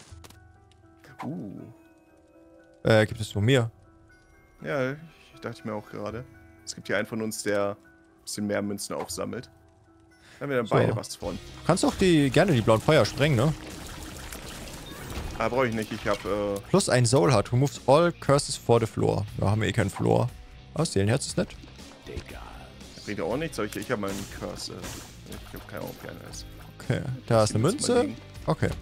Gibt es nur mir? Ja, ich dachte mir auch gerade. Es gibt hier einen von uns, der ein bisschen mehr Münzen aufsammelt. Da haben wir dann So. beide was von. Du kannst auch gerne die blauen Feuer sprengen, ne? Ah, brauche ich nicht. Ich habe, Plus ein Soul Heart. Removes all curses for the floor. Da haben wir eh keinen Floor. Aus Seelenherz ist nett. bringt ja auch nichts, aber ich habe meinen Curse. Ich habe keine Ahnung, wie einer ist. Okay, da ist eine Lass die Münze mal Münze. liegen. Okay.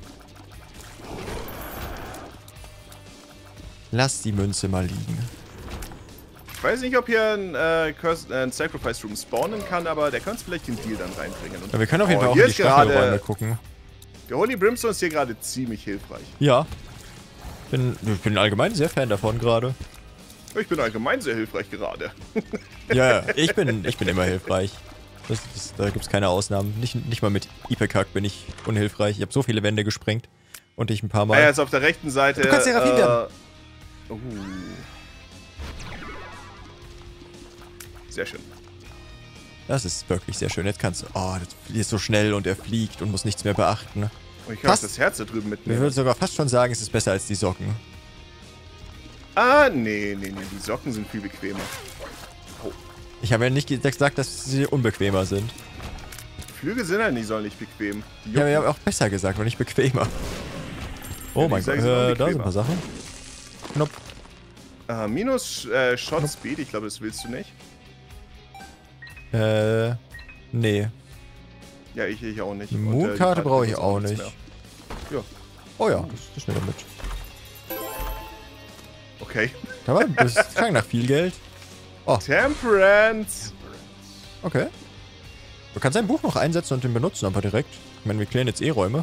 Lass die Münze mal liegen. Ich weiß nicht, ob hier ein Sacrifice Room spawnen kann, aber der kann uns vielleicht den Deal dann reinbringen. Und Ja, wir können auf jeden Fall auch hier in die ist gerade- Stachelräume gucken. Der Holy Brimstone ist hier gerade ziemlich hilfreich. Ja. Ich bin allgemein sehr Fan davon gerade. Ich bin allgemein sehr hilfreich gerade. Ja, ich bin immer hilfreich. Da gibt's keine Ausnahmen. Nicht mal mit Ipekak bin ich unhilfreich. Ich habe so viele Wände gesprengt. Und ich ein paar Mal. Ah ja, ist auf der rechten Seite. Du kannst Seraphim werden. Sehr schön. Das ist wirklich sehr schön. Jetzt kannst du... Oh, das ist so schnell und er fliegt und muss nichts mehr beachten. Und ich kann auch Fast. das Herz da drüben Ich mitnehmen. würde sogar fast schon sagen, es ist besser als die Socken. Ah, nee. Die Socken sind viel bequemer. Ich habe ja nicht gesagt, dass sie unbequemer sind. Flügel sind halt nicht sonderlich bequem. Die Ja, aber jucken. ich habe auch besser gesagt, aber nicht bequemer. Oh Ja, mein ich Gott, sag, sie sind da sind bequemer. ein paar Sachen. Knopf. Minus Shot Speed, ich glaube, das willst du nicht. Nee. Ja, ich auch nicht. Die Und, Moonkarte die brauche ich Karte auch nichts nicht. mehr. Ja, Oh ja, das ist schneller mit. okay. Das klang nach viel Geld. Temperance! Okay. Du kannst dein Buch noch einsetzen und den benutzen, aber direkt. Ich meine, wir klären jetzt eh Räume.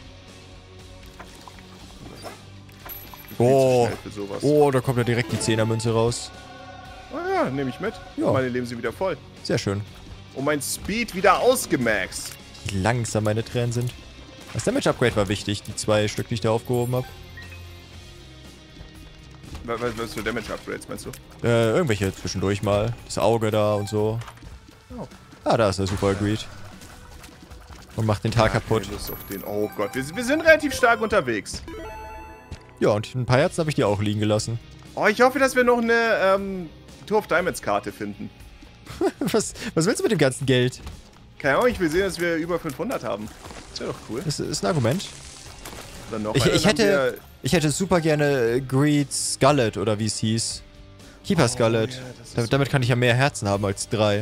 Viel zu Oh. schnell für sowas. Oh, da kommt ja direkt die 10er-Münze raus. Ah ja, nehme ich mit. Ja. Meine Leben sind wieder voll. Sehr schön. Und mein Speed wieder ausgemaxt. Wie langsam meine Tränen sind. Das Damage-Upgrade war wichtig, die 2 Stück, die ich da aufgehoben habe. Was für Damage-Upgrades meinst du? Irgendwelche zwischendurch mal. Das Auge da und so. Oh. Ah, da ist der Super Greed. Und macht den Tag kaputt. Keine Lust auf den. Oh Gott, wir sind relativ stark unterwegs. Ja, und ein paar Herzen habe ich dir auch liegen gelassen. Oh, ich hoffe, dass wir noch eine Tour of Diamonds Karte finden. Was willst du mit dem ganzen Geld? Keine Ahnung, ich will sehen, dass wir über 500 haben. Das wäre doch cool. Das ist ein Argument. Dann noch Ich einen, dann haben Ich hätte super gerne Greed Skullet oder wie es hieß. Keeper Skullet. ja, das ist Damit kann ich ja mehr Herzen haben als 3.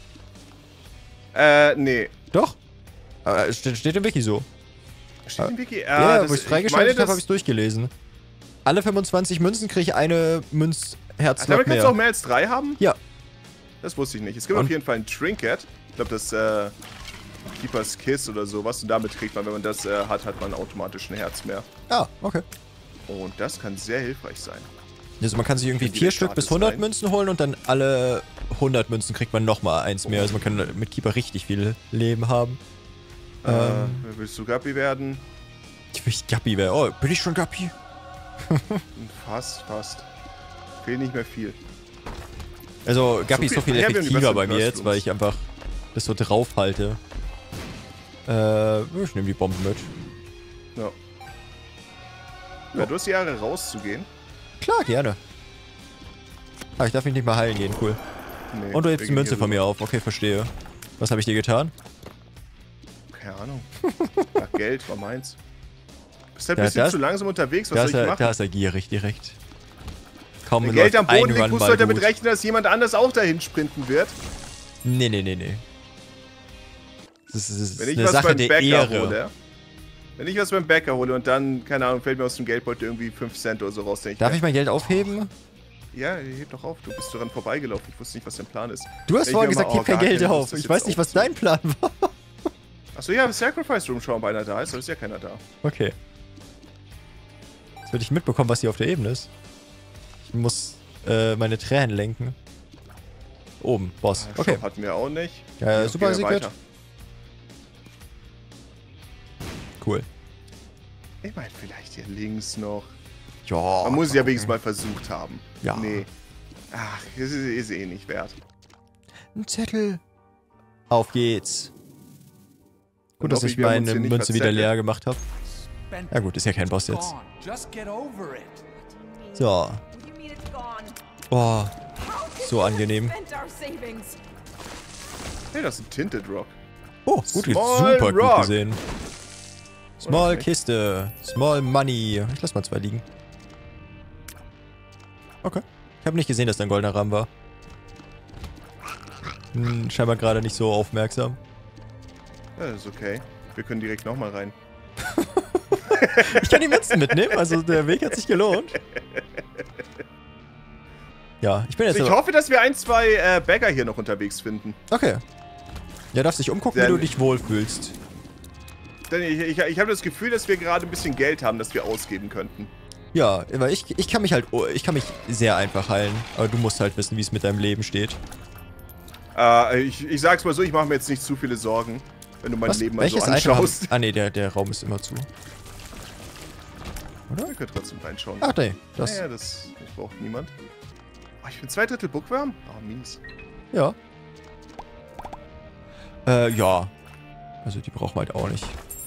Nee. Doch. Aber steht im Wiki so. Steht im Wiki? Ja, wo ich es freigeschaltet habe, das... habe ich es durchgelesen. Alle 25 Münzen kriege ich eine Münzherz Damit kannst du auch mehr. mehr als 3 haben? Ja. Das wusste ich nicht. Es gibt Und- auf jeden Fall ein Trinket. Ich glaube, das Keepers Kiss oder sowas. Und damit kriegt man, wenn man das hat, hat man automatisch ein Herz mehr. Ah, okay. Und das kann sehr hilfreich sein. Also man kann sich irgendwie 4 Stück bis 100 Münzen holen und dann alle 100 Münzen kriegt man nochmal eins mehr. Also man kann mit Keeper richtig viel Leben haben. Willst du Guppy werden? Ich will Guppy werden. Oh, bin ich schon Guppy? Fast. Fehlt nicht mehr viel. Also Guppy ist so viel effektiver bei mir Burst jetzt, weil ich einfach das so drauf halte. Ich nehme die Bomben mit. Ja. Ja, du hast die Jahre rauszugehen. Klar, gerne. Ah, ich darf mich nicht mal heilen gehen, cool. Nee, Und du hebst die Münze von mir auf, okay, verstehe. Was habe ich dir getan? Keine Ahnung. Ach, Geld war meins. Du bist halt ein bisschen zu langsam unterwegs, was soll ich machen? Da ist er gierig direkt. Kaum Wenn Geld am Boden liegt, musst du halt damit gut. rechnen, dass jemand anders auch dahin sprinten wird. Nee. Das ist Wenn ich eine was Sache beim der Bäcker Ehre. hole. Wenn ich was beim Bäcker hole und dann, keine Ahnung, fällt mir aus dem Geldbeutel irgendwie 5 Cent oder so raus, denke ich. Darf ich mein Geld aufheben? Ja, heb doch auf. Du bist daran vorbeigelaufen. Ich wusste nicht, was dein Plan ist. Du hast vorhin gesagt, heb kein Geld auf. Ich Ich weiß nicht, was dein Plan war. Achso, ja, Sacrifice Room schauen, ob einer da ist, aber ist ja keiner da. Okay. Jetzt würde ich mitbekommen, was hier auf der Ebene ist. Ich muss meine Tränen lenken. Oben, Boss. Okay. Shop hatten wir auch nicht. Ja, super Secret. Weiter. Cool. Ich meine, vielleicht hier links noch. Ja. Man muss es ja wenigstens mal versucht haben. Ja. Nee. Ach, ist eh nicht wert. Ein Zettel. Auf geht's. Gut, dass hoffe ich wir haben uns meine hier nicht Münze wieder verzettelt. leer gemacht habe. Ja gut, ist ja kein Boss jetzt. So. Oh, so angenehm. Hey, das ist ein Tinted Rock. Oh, gut, Small super gut Rock. gesehen. Small Okay. Kiste. Small Money. Ich lass mal 2 liegen. Okay. Ich habe nicht gesehen, dass da ein goldener Rahmen war. Scheinbar gerade nicht so aufmerksam. Ja, das ist okay. Wir können direkt nochmal rein. Ich kann die Münzen mitnehmen, also der Weg hat sich gelohnt. Ja, ich bin jetzt... Ich hoffe, dass wir 1, 2 Bäcker hier noch unterwegs finden. Okay. Ja, darfst dich umgucken, wie du dich wohlfühlst. Denn ich habe das Gefühl, dass wir gerade ein bisschen Geld haben, das wir ausgeben könnten. Ja, weil ich kann mich sehr einfach heilen. Aber du musst halt wissen, wie es mit deinem Leben steht. Ich sag's mal so, ich mache mir jetzt nicht zu viele Sorgen, wenn du mein Leben mal so Welches anschaust. Ah ne, der Raum ist immer zu. Oder? Wir können trotzdem reinschauen. Ach nee, das... Naja, das braucht niemand. Oh, ich bin 2/3 Bookworm? Oh, mies. Ja. Ja. Also die brauchen wir halt auch nicht.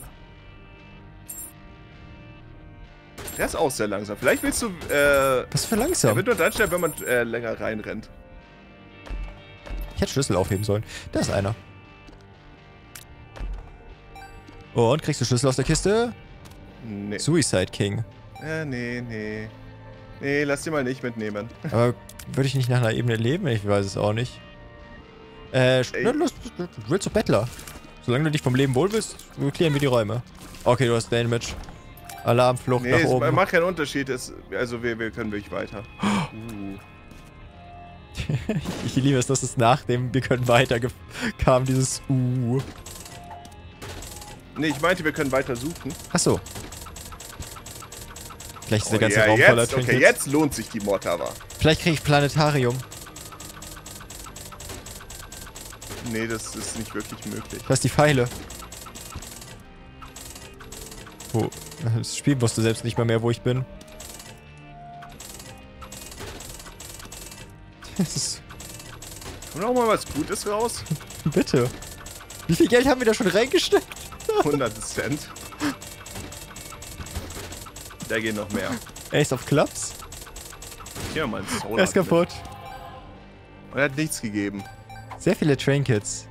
Der ist auch sehr langsam. Vielleicht willst du, Was für er langsam? wird nur dann schnell, wenn man länger reinrennt. Ich hätte Schlüssel aufheben sollen. Da ist einer. Und kriegst du Schlüssel aus der Kiste? Nee. Suicide King. Nee. Nee, lass den mal nicht mitnehmen. Aber würde ich nicht nach einer Ebene leben? Ich weiß es auch nicht. Du willst doch Bettler. Solange du dich vom Leben wohl bist, klären wir die Räume. Okay, du hast Damage. Alarmflucht nach Nee, oben. es macht keinen Unterschied. Also wir können wirklich weiter. Ich liebe es, dass es nach dem wir können weiter kam, dieses Nee, ich meinte, wir können weiter suchen. Achso. Vielleicht ist der Oh, ganze ja, Raum voller jetzt, Trinkets. okay, jetzt lohnt sich die Mod aber. Vielleicht kriege ich Planetarium. Nee, das ist nicht wirklich möglich. Da ist die Pfeile. Oh, das Spiel wusste selbst nicht mal mehr, wo ich bin. Das ist... Kommt auch mal was Gutes raus? Bitte. Wie viel Geld haben wir da schon reingesteckt? 100 Cent. Da gehen noch mehr. Ace of Clubs? Hier mal ein Soul. Er ist kaputt. Und er hat nichts gegeben. Sehr viele Trinkets.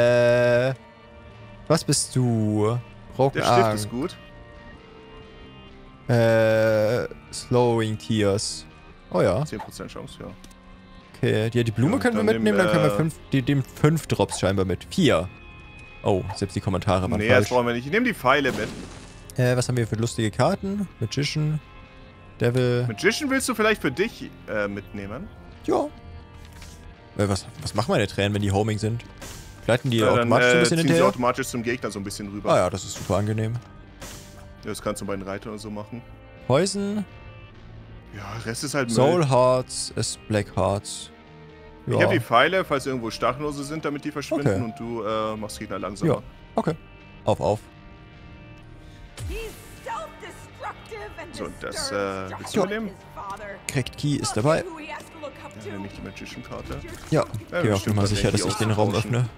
Was bist du? Broken Der Stift Arm. ist gut. Slowing Tears. Oh ja. 10% Chance, ja. Okay, die Blume Ja, können wir dann mitnehmen, dann können wir nehmen, dem 5 Drops scheinbar mit. 4. Oh, selbst die Kommentare waren Nee, das falsch. brauchen wir nicht. Ich nehme die Pfeile mit. Was haben wir für lustige Karten? Magician, Devil. Magician willst du vielleicht für dich mitnehmen? Ja. Was machen meine Tränen, wenn die Homing sind? Gleiten die dann automatisch so ein bisschen ziehen sie hinterher? automatisch zum Gegner so ein bisschen rüber. Ah ja, das ist super angenehm. Ja, das kannst du bei den Reitern oder so machen. Poison, Ja, Rest ist halt Müll. Soul Hearts, ist Black Hearts. Ich habe die Pfeile, falls irgendwo Stachellose sind, damit die verschwinden Okay. und du machst Gegner langsamer. Ja. Okay. Auf. So, das willst du übernehmen? Cracked Key ist dabei. Ja, nämlich die Magician-Karte. Ja, Ja, geh auch bestimmt mal hat sicher, der dass ich die den Raum austauschen. öffne.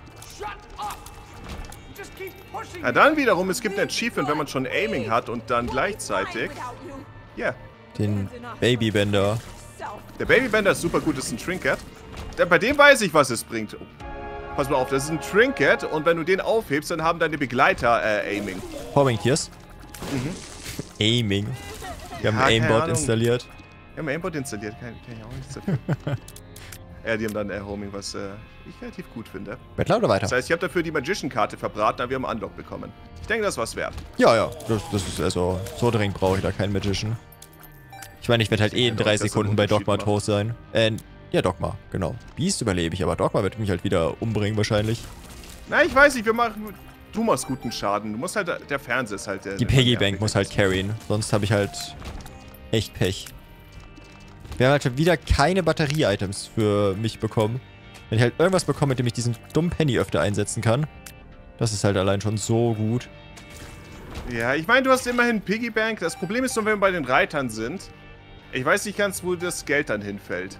Ja, dann wiederum, es gibt ein Achievement, wenn man schon Aiming hat und dann gleichzeitig... Ja, Den Babybender. der Babybender ist super gut, das ist ein Trinket. Bei dem weiß ich, was es bringt. Oh. Pass mal auf, das ist ein Trinket und wenn du den aufhebst, dann haben deine Begleiter Aiming. Homing Tears. Aiming. Wir haben Ja, ein keine Aimbot Ahnung. installiert. Wir haben Aimbot installiert, kann ich auch nichts dafür. Ja, die haben dann Homing, was ich relativ gut finde. Bettler oder weiter? Das heißt, ich habe dafür die Magician-Karte verbraten, aber wir haben Unlock bekommen. Ich denke, das war's wert. Ja. Das ist also, so dringend brauche ich da keinen Magician. Ich meine, ich werde halt eh in 3 dass das Sekunden einen bei Unterschied Dogma macht. tot sein. Ja, Dogma, genau. Beast überlebe ich, aber Dogma wird mich halt wieder umbringen wahrscheinlich. Na, ich weiß nicht, du machst guten Schaden. Du musst halt, der Fernseher ist halt der... Die Piggy Bank muss halt carryen, sonst habe ich halt echt Pech. Wir haben halt schon wieder keine Batterie-Items für mich bekommen. Wenn ich halt irgendwas bekomme, mit dem ich diesen dummen Penny öfter einsetzen kann, das ist halt allein schon so gut. Ja, ich meine, du hast immerhin Piggy Bank. Das Problem ist nur, wenn wir bei den Reitern sind. Ich weiß nicht ganz, wo das Geld dann hinfällt.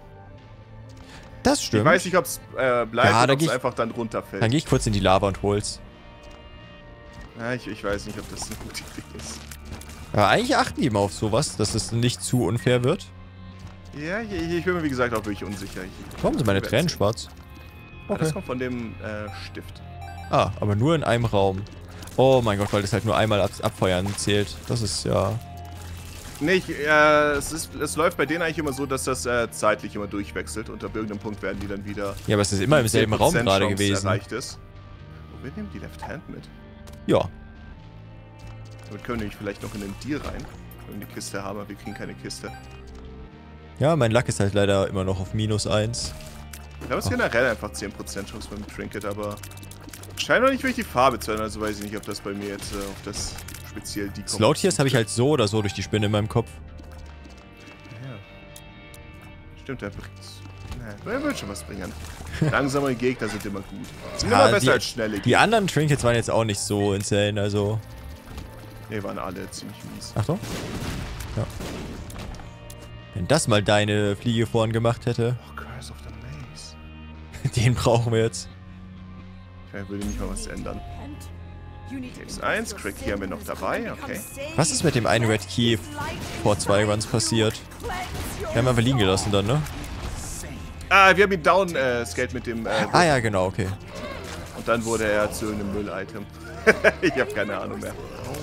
Das stimmt. Ich weiß nicht, ob es bleibt Ja, oder dann ob geh es ich- einfach dann runterfällt. Dann gehe ich kurz in die Lava und hol's. Ja, ich weiß nicht, ob das eine gute Idee ist. Aber eigentlich achten die immer auf sowas, dass es nicht zu unfair wird. Ja, ich bin mir wie gesagt auch wirklich unsicher. Warum sind meine wir Tränen werden schwarz? sehen. Ja, das Okay. kommt von dem Stift. Ah, aber nur in einem Raum. Oh mein Gott, weil das halt nur einmal abfeuern zählt. Das ist ja... Nee, es läuft bei denen eigentlich immer so, dass das zeitlich immer durchwechselt und ab irgendeinem Punkt werden die dann wieder... Ja, aber es ist immer im selben Raum 10% gerade Chance gewesen. Erreicht ist. Oh, wir nehmen die Left Hand mit. Ja. Damit können wir nämlich vielleicht noch in den Deal rein. Wenn wir eine Kiste haben, aber wir kriegen keine Kiste. Ja, mein Luck ist halt leider immer noch auf -1. Ich glaube, es ist generell einfach 10% Chance beim Trinket, aber scheint noch nicht wirklich die Farbe zu ändern, also weiß ich nicht, ob das bei mir jetzt auf das speziell die Slow Tears habe ich halt so oder so durch die Spinne in meinem Kopf. Ja. Stimmt, der bringt. Na, er wird schon was bringen. Langsame Gegner sind immer gut. Sind Ja, immer besser die- als schnelle Die Gegner. anderen Trinkets waren jetzt auch nicht so insane, also... Die waren alle ziemlich mies. Achtung. Ja. Wenn das mal deine Fliege vorhin gemacht hätte, Oh, Curse of the Maze. den brauchen wir jetzt. Ich würde nicht mal was ändern. X1, Crack hier haben wir noch dabei, okay. Was ist mit dem einen Red Key vor 2 Runs passiert? Wir haben einfach liegen gelassen dann, ne? Ah, wir haben ihn down scaled mit dem Ah ja, genau, okay. und dann wurde er zu einem Müll-Item. Ich habe keine Ahnung mehr.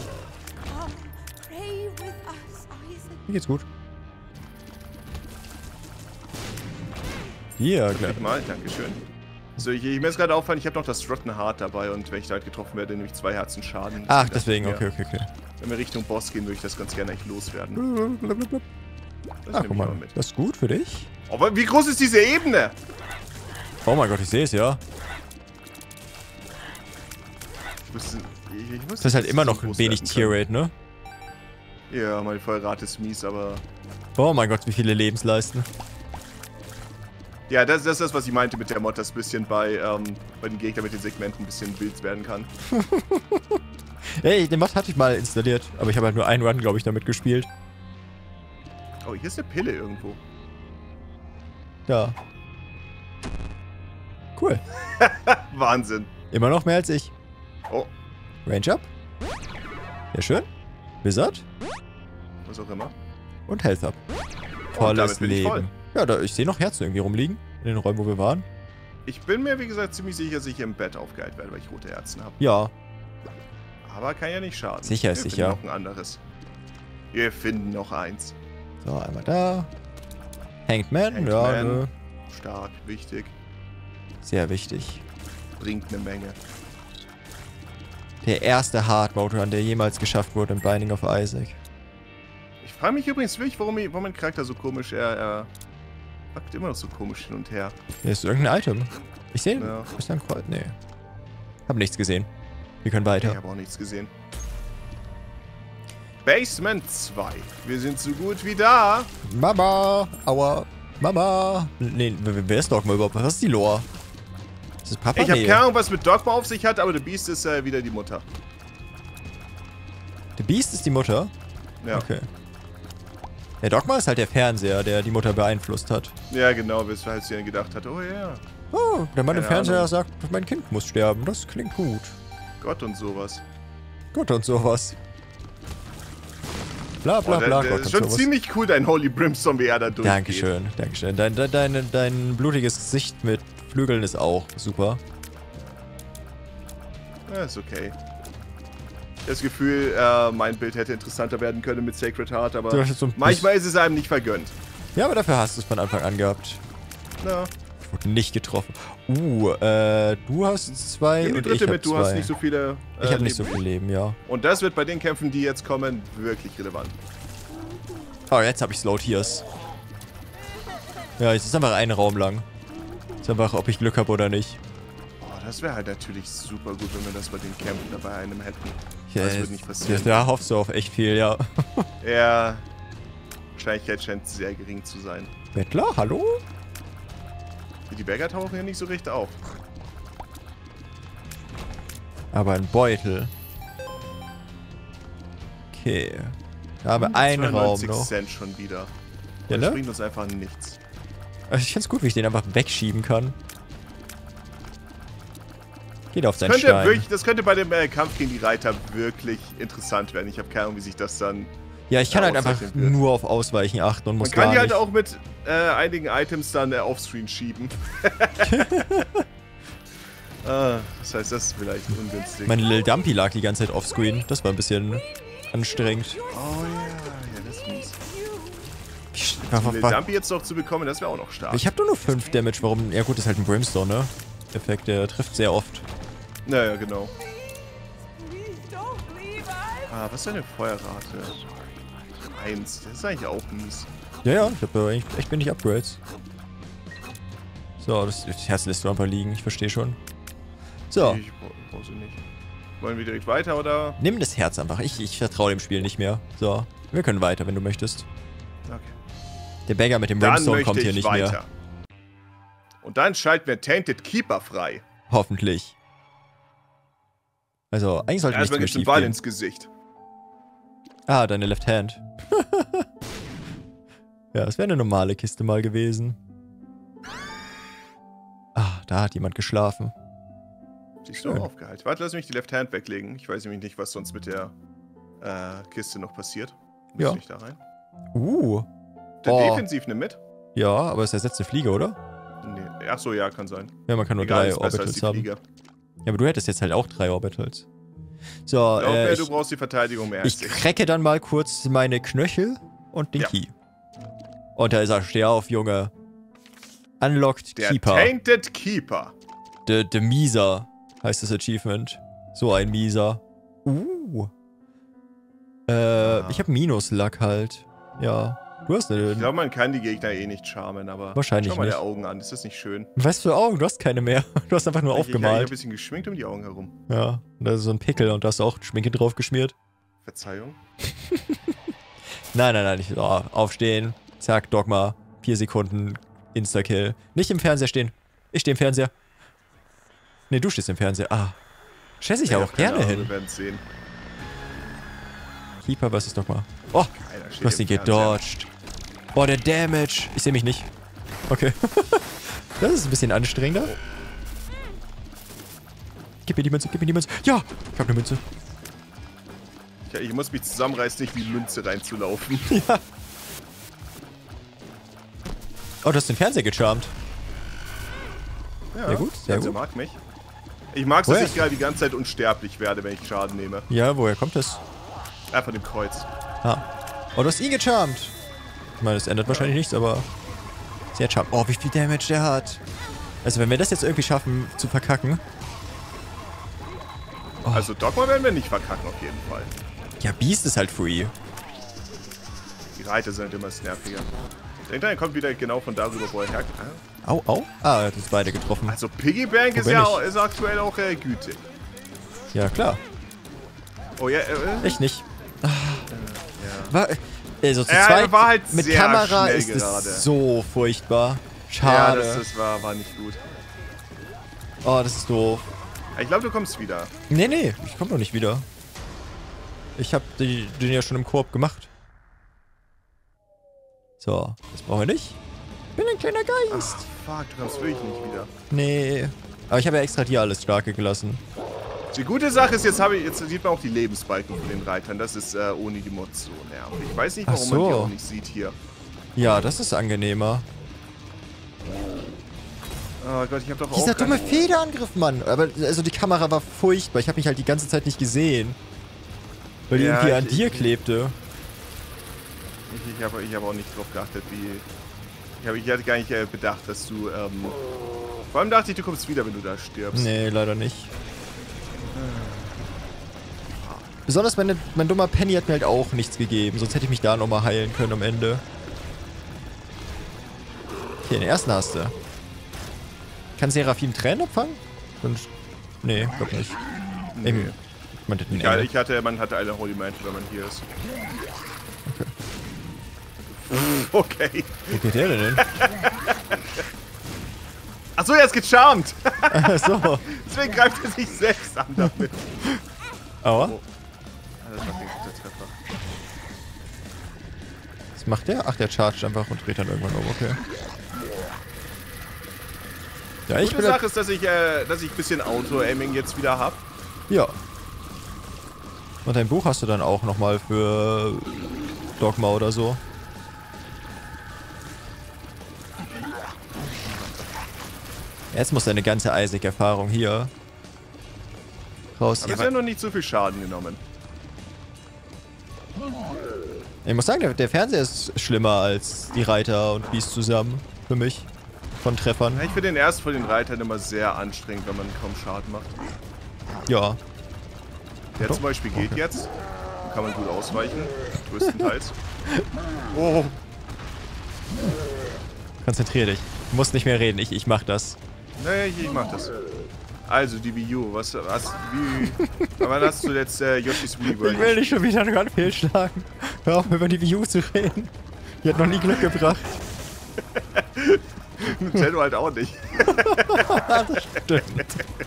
Mir geht's gut. Hier, klar. Klick mal, dankeschön. So, ich mir ist gerade auffallen, ich habe noch das Rotten Heart dabei und wenn ich da halt getroffen werde, nehme ich 2 Herzen Schaden. Ach, deswegen, Ja. okay. Wenn wir Richtung Boss gehen, würde ich das ganz gerne eigentlich loswerden. Das Ach, nehme guck ich mal mal, mit. das ist gut für dich. Aber wie groß ist diese Ebene? Oh mein Gott, ich sehe es, ja. wusste, Das ist halt immer noch groß wenig werden Tierrate, ne? können. Ja, meine Feuerrate ist mies, aber... Oh mein Gott, wie viele Lebensleisten. Ja, das ist das, was ich meinte mit der Mod, dass ein bisschen bei den Gegnern mit den Segmenten ein bisschen wild werden kann. Ey, den Mod hatte ich mal installiert, aber ich habe halt nur einen Run, glaube ich, damit gespielt. Oh, hier ist eine Pille irgendwo. Ja. Cool. Wahnsinn. Immer noch mehr als ich. Oh, Range up. Sehr schön. Wizard. was auch immer. Und Health up. Und Volles damit bin ich voll. Leben. Ja, ich sehe noch Herzen irgendwie rumliegen. In den Räumen, wo wir waren. Ich bin mir, wie gesagt, ziemlich sicher, dass ich hier im Bett aufgeheilt werde, weil ich rote Herzen habe. Ja. Aber kann ja nicht schaden. Sicher ist Wir sicher. finden noch ein anderes. Wir finden noch eins. So, einmal da. Hanged Man. Hanged Ja, Man. ne. Stark, wichtig. Sehr wichtig. Bringt eine Menge. Der erste Hard Mode Run, der jemals geschafft wurde in Binding of Isaac. Ich frage mich übrigens wirklich, warum mein Charakter so komisch Packt immer noch so komisch hin und her. Hier ist irgendein Item. Ich sehe. Ja. Ist da ein Kreuz? Nee. Hab nichts gesehen. Wir können Ich weiter. habe auch nichts gesehen. Basement 2. Wir sind so gut wie da. Mama! Aua! Mama! Nee, wer ist Dogma überhaupt? Was ist die Lore? Ist das Papa? Ich habe Nee. keine Ahnung, was mit Dogma auf sich hat, aber The Beast ist wieder die Mutter. The Beast ist die Mutter? Ja. Okay. Der Dogma ist halt der Fernseher, der die Mutter beeinflusst hat. Ja, genau, weshalb sie dann gedacht hat, oh ja, Oh, der Mann im Keine Fernseher Ahnung. sagt, mein Kind muss sterben. Das klingt gut. Gott und sowas. Gott und sowas. Bla bla Oh, bla, das Gott ist und schon sowas. ziemlich cool, dein Holy Brimstone, wie er da durchgeht. Dankeschön, Dankeschön. Dein blutiges Gesicht mit Flügeln ist auch super. Ja, ist okay. Das Gefühl, mein Bild hätte interessanter werden können mit Sacred Heart, aber Du hast jetzt so ein manchmal ist es einem nicht vergönnt. Ja, aber dafür hast du es von Anfang an gehabt. Ja. Ich wurde nicht getroffen. Du hast 2 Nimm die und ich dritte hab mit, du 2. hast nicht so viele Ich habe nicht so Leben. viel Leben, ja. Und das wird bei den Kämpfen, die jetzt kommen, wirklich relevant. Oh, jetzt habe ich Slow Tears. Ja, jetzt ist einfach ein Raum lang. Ist einfach, ob ich Glück habe oder nicht. Oh, das wäre halt natürlich super gut, wenn wir das bei den Kämpfen dabei einem hätten. Ja, Das wird nicht passieren. Da hoffst du auf echt viel, ja. Ja, Wahrscheinlichkeit scheint sehr gering zu sein. Bettler, hallo? Die Berger tauchen hier nicht so recht auf. Aber ein Beutel. Okay. Da haben wir einen Raum 92 noch. Cent schon wieder. Ja, Das ne? bringt uns einfach nichts. Also ich find's gut, wie ich den einfach wegschieben kann. Geht auf seinen Stein. Das könnte bei dem Kampf gegen die Reiter wirklich interessant werden. Ich habe keine Ahnung, wie sich das dann... Ja, ich kann halt einfach auszeichnen wird. nur auf Ausweichen achten und muss Man kann gar die halt nicht. auch mit einigen Items dann offscreen schieben. Das heißt, das ist vielleicht ungünstig. Mein Lil Dumpy lag die ganze Zeit offscreen. Das war ein bisschen anstrengend. Oh ja, das ist mies. Ich, Den Dumpy jetzt noch zu bekommen, das wäre auch noch stark. ich habe nur 5 Damage. Warum? Ja gut, das ist halt ein Brimstone, ne? Effekt, der trifft sehr oft. Naja, genau. Was ist denn eine Feuerrate? 1. Das ist eigentlich auch mies. Ja, ich habe eigentlich echt wenig Upgrades. So, das Herz lässt du einfach liegen. Ich verstehe schon. So, Ich brauche sie nicht. Wollen wir direkt weiter, oder? nimm das Herz einfach. Ich vertraue dem Spiel nicht mehr. So, wir können weiter, wenn du möchtest. Okay. Der Bagger mit dem Dann Brimstone möchte kommt hier ich nicht weiter. mehr. Und dann schalten wir Tainted Keeper frei. Hoffentlich. Also, eigentlich sollte nichts Erstmal mehr gibt's einen schief Ball gehen. ins Gesicht. Ah, deine Left Hand. Ja, das wäre eine normale Kiste mal gewesen. Ah, da hat jemand geschlafen. Siehst du, Schön. aufgehalten. Warte, lass mich die Left Hand weglegen. Ich weiß nämlich nicht, was sonst mit der Kiste noch passiert. Muss Ja. nicht da rein. Der Oh. Defensiv nimmt mit. Ja, aber es ersetzt eine Fliege, oder? Nee. Ach so, ja, kann sein. Ja, man kann nur Egal, 3 ist besser als Orbitals die haben. Fliege. Ja, aber du hättest jetzt halt auch 3 Orbitals. So, Glaub mir, ich, du brauchst die Verteidigung mehr als ich ich. krecke dann mal kurz meine Knöchel und den Ja. Key. Und da ist er. Steh auf, Junge. Unlocked Der Keeper. Tainted Keeper. The Mieser heißt das Achievement. So ein Mieser. Ich hab Minuslack halt. Ja. Du hast eine... Ich glaube, man kann die Gegner eh nicht charmen, aber Wahrscheinlich schau mal nicht. die Augen an. Ist das nicht schön? Was für Augen? Du hast keine mehr. Du hast einfach nur Ich habe ein aufgemalt. bisschen geschminkt um die Augen herum. Ja. Und da ist so ein Pickel und da hast du auch Schminke drauf geschmiert. Verzeihung. Nein. Nicht. Oh, aufstehen. Zack, Dogma. 4 Sekunden. Insta-Kill. Nicht im Fernseher stehen. Ich stehe im Fernseher. Nee, du stehst im Fernseher. Ah. Schätze ich ja auch hab keine gerne Ahnung, hin. Wir werden sehen. Keeper versus Dogma. Oh, Keiner steht du hast ihn im Fernseher. gedodged. Boah, der Damage. Ich sehe mich nicht. Okay. Das ist ein bisschen anstrengender. Gib mir die Münze, gib mir die Münze. Ja, ich habe eine Münze. Ich muss mich zusammenreißen, nicht in die Münze reinzulaufen. Ja. Oh, du hast den Fernseher gecharmt. Ja, Sehr gut, sehr Fernseher gut. mag mich. Ich mag es, dass Woher? ich gerade die ganze Zeit unsterblich werde, wenn ich Schaden nehme. Ja, woher kommt das? Einfach dem Kreuz. Ah. Oh, du hast ihn gecharmt. Ich meine, das ändert wahrscheinlich nichts, aber... Sehr charmt. Oh, wie viel Damage der hat. Also, wenn wir das jetzt irgendwie schaffen, zu verkacken... Oh. Also Dogma werden wir nicht verkacken, auf jeden Fall. Ja, Beast ist halt free. Die Reiter sind immer nerviger. Denkt er kommt wieder genau von darüber, wo er herkommt. Au, au. Ah, er hat uns beide getroffen. Also Piggy Bank ist ja ist aktuell auch gütig. Ja, klar. Oh ja, Ich nicht. ja. War, also zu zweit war halt mit sehr Kamera schnell ist gerade. es so furchtbar. Schade. Ja, das war nicht gut. Oh, das ist doof. Ich glaube, du kommst wieder. Nee, ich komme noch nicht wieder. Ich habe den ja schon im Koop gemacht. So, das brauchen wir nicht. Ich bin ein kleiner Geist. Ach, fuck, du kommst wirklich nicht wieder. Nee. Aber ich habe ja extra hier alles Starke gelassen. Die gute Sache ist, jetzt sieht man auch die Lebensbalken von den Reitern. Das ist ohne die Mods so nervig. Ich weiß nicht, warum man die auch nicht sieht hier. Ja, das ist angenehmer. Oh Gott, ich hab doch auch... Dieser dumme Federangriff, Mann. Aber also die Kamera war furchtbar. Ich habe mich halt die ganze Zeit nicht gesehen. Weil die irgendwie an dir klebte. Ich hab auch nicht drauf geachtet, wie... Ich hatte gar nicht bedacht, dass du... Vor allem dachte ich, du kommst wieder, wenn du da stirbst. Nee, leider nicht. Besonders mein dummer Penny hat mir halt auch nichts gegeben. Sonst hätte ich mich da nochmal heilen können am Ende. Okay, den ersten hast du. Kann Seraphim Tränen abfangen? Nee, glaub nicht. Nee. Man hatte eine Holy Mantle, wenn man hier ist. Okay. Wo geht der denn hin? Achso, er ist gecharmt! So. Deswegen greift er sich selbst an damit. Aua. Oh. Das war kein guter Treffer. Was macht der? Ach, der chargt einfach und dreht dann irgendwann um, okay. Ja, Die gute Sache ist, dass ich ein bisschen Auto-Aiming jetzt wieder hab. Ja. Und dein Buch hast du dann auch nochmal für Dogma oder so. Jetzt muss deine ganze Isaac-Erfahrung hier raus. Aber ja, noch nicht so viel Schaden genommen. Ich muss sagen, der Fernseher ist schlimmer als die Reiter und Beast zusammen. Für mich. Von Treffern. Ja, ich finde den ersten von den Reitern immer sehr anstrengend, wenn man kaum Schaden macht. Ja. Der zum Beispiel geht jetzt. Den kann man gut ausweichen. Größtenteils. Oh. Konzentrier dich. Du musst nicht mehr reden. Ich mach das. Nee, ich mach das. Also, die Wii U. Wann hast du jetzt Yoshi's Wii World? Ich will nicht schon wieder einen fehlschlagen. Hör auf, über die Wii U zu reden. Die hat noch nie Glück gebracht. Nintendo halt auch nicht. Das stimmt.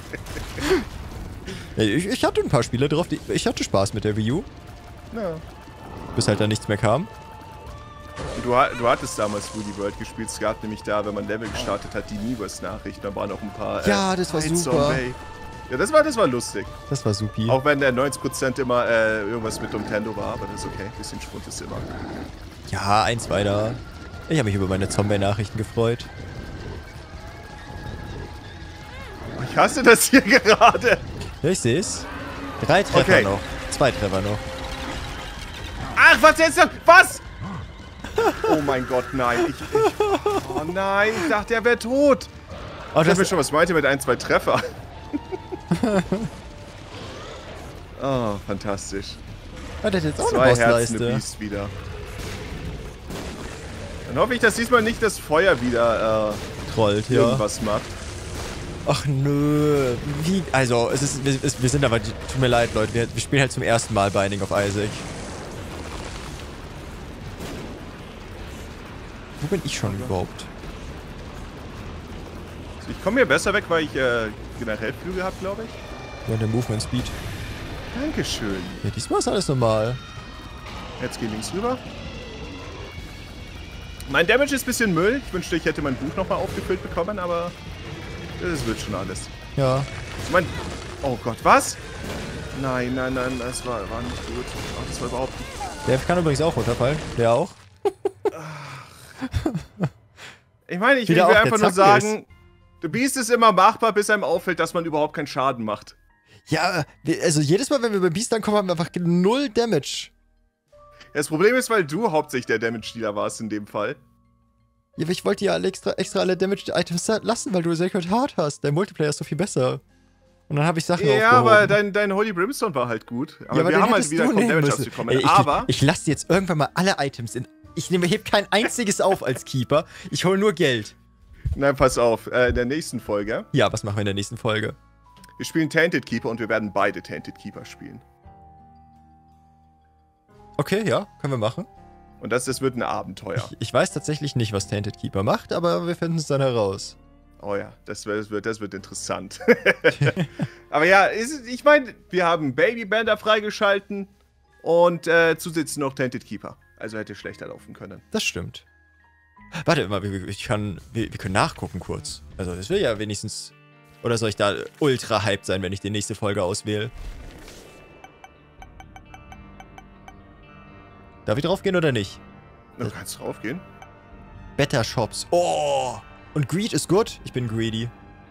Ja, ich hatte ein paar Spiele drauf. Ich hatte Spaß mit der Wii U. Ja. Bis halt da nichts mehr kam. Du hattest damals Woody World gespielt. Es gab nämlich da, wenn man Level gestartet hat, die Miiverse-Nachrichten. Da waren noch ein paar... Ja, das war super. Ja, das war lustig. Das war supi. Auch wenn der 90% immer irgendwas mit Nintendo war, aber das ist okay. Ein bisschen Schwund ist immer. Ja, eins weiter. Ich habe mich über meine Zombie-Nachrichten gefreut. Ich hasse das hier gerade. Ja, ich seh's. 3 Treffer noch. 2 Treffer noch. Ach, was jetzt? Was? Oh mein Gott, nein. Oh nein, ich dachte, er wäre tot. Oh, ich hab mir schon was meinte mit 1, 2 Treffer. Oh, fantastisch. Ah, der hat jetzt auch 2 eine Herzen, Bossleiste. Beast wieder. Dann hoffe ich, dass diesmal nicht das Feuer wieder Trollt, ja. irgendwas macht. Ach nö. Wie? Also, wir sind aber, tut mir leid, Leute, wir spielen halt zum ersten Mal Binding of Isaac. Wo bin ich schon überhaupt? Also ich komme hier besser weg, weil ich generell Flügel habe, glaube ich. Ja, der Movement Speed. Dankeschön. Ja, diesmal ist alles normal. Jetzt geh links rüber. Mein Damage ist ein bisschen Müll. Ich wünschte, ich hätte mein Buch nochmal aufgefüllt bekommen, aber das wird schon alles. Ja. Oh Gott, was? Nein, das war nicht gut. Oh, das war überhaupt nicht... Der kann übrigens auch runterfallen. Der auch. Ich meine, ich will einfach nur sagen, The Beast ist immer machbar, bis einem auffällt, dass man überhaupt keinen Schaden macht. Ja, also jedes Mal, wenn wir beim Beast ankommen, haben wir einfach 0 Damage. Das Problem ist, weil du hauptsächlich der Damage-Dealer warst in dem Fall. Ja, aber ich wollte ja extra alle Damage-Items lassen, weil du Sacred Heart hast. Dein Multiplayer ist so viel besser. Und dann habe ich Sachen aufgehoben. Ja, aber dein Holy Brimstone war halt gut. Aber, ja, aber wir haben halt wieder kaum Damage abzukommen. Ich lasse jetzt irgendwann mal alle Items in Ich heb kein einziges auf als Keeper. Ich hole nur Geld. Nein, pass auf. In der nächsten Folge. Ja, was machen wir in der nächsten Folge? Wir spielen Tainted Keeper und wir werden beide Tainted Keeper spielen. Okay, ja, können wir machen. Und das wird ein Abenteuer. Ich weiß tatsächlich nicht, was Tainted Keeper macht, aber wir finden es dann heraus. Oh ja, das wird interessant. Aber ja, ich meine, wir haben Babybender freigeschalten und zusätzlich noch Tainted Keeper. Also hätte schlechter laufen können. Das stimmt. Warte mal, wir können nachgucken kurz. Also das will ja wenigstens... Oder soll ich da ultra hyped sein, wenn ich die nächste Folge auswähle? Darf ich draufgehen oder nicht? Du kannst draufgehen. Better Shops. Oh! Und Greed ist gut. Ich bin greedy.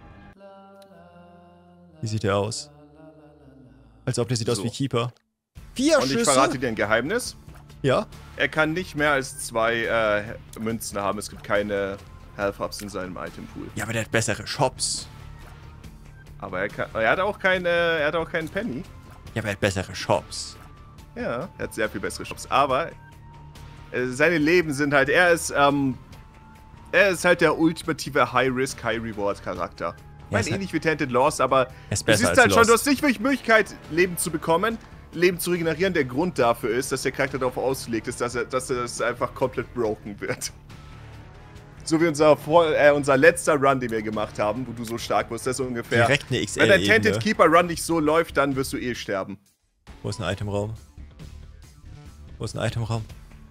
Wie sieht der aus? Als ob der sieht aus wie Keeper. 4 Und Schüsse? ich verrate dir ein Geheimnis. Ja? Er kann nicht mehr als 2 Münzen haben. Es gibt keine Health-Ups in seinem Itempool. Ja, aber der hat bessere Shops. Aber er hat auch keinen Penny. Ja, aber er hat bessere Shops. Ja, er hat sehr viel bessere Shops. Aber seine Leben sind halt, er ist halt der ultimative High-Risk, High-Reward-Charakter. Ich meine, ähnlich wie Tainted Lost, aber er ist du besser siehst als halt schon, Lost. du hast nicht wirklich Möglichkeit, Leben zu bekommen, Leben zu regenerieren. Der Grund dafür ist, dass der Charakter darauf ausgelegt ist, dass er einfach komplett broken wird. So wie unser letzter Run, den wir gemacht haben, wo du so stark wirst, das ist ungefähr... Direkt eine XL-Ebene. Wenn dein Tainted Keeper Run nicht so läuft, dann wirst du eh sterben. Wo ist ein Itemraum? Wo ist ein Itemraum?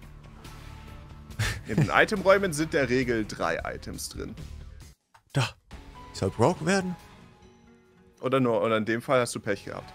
In den Itemräumen sind in der Regel 3 Items drin. Da. Ich soll broken werden? Oder in dem Fall hast du Pech gehabt.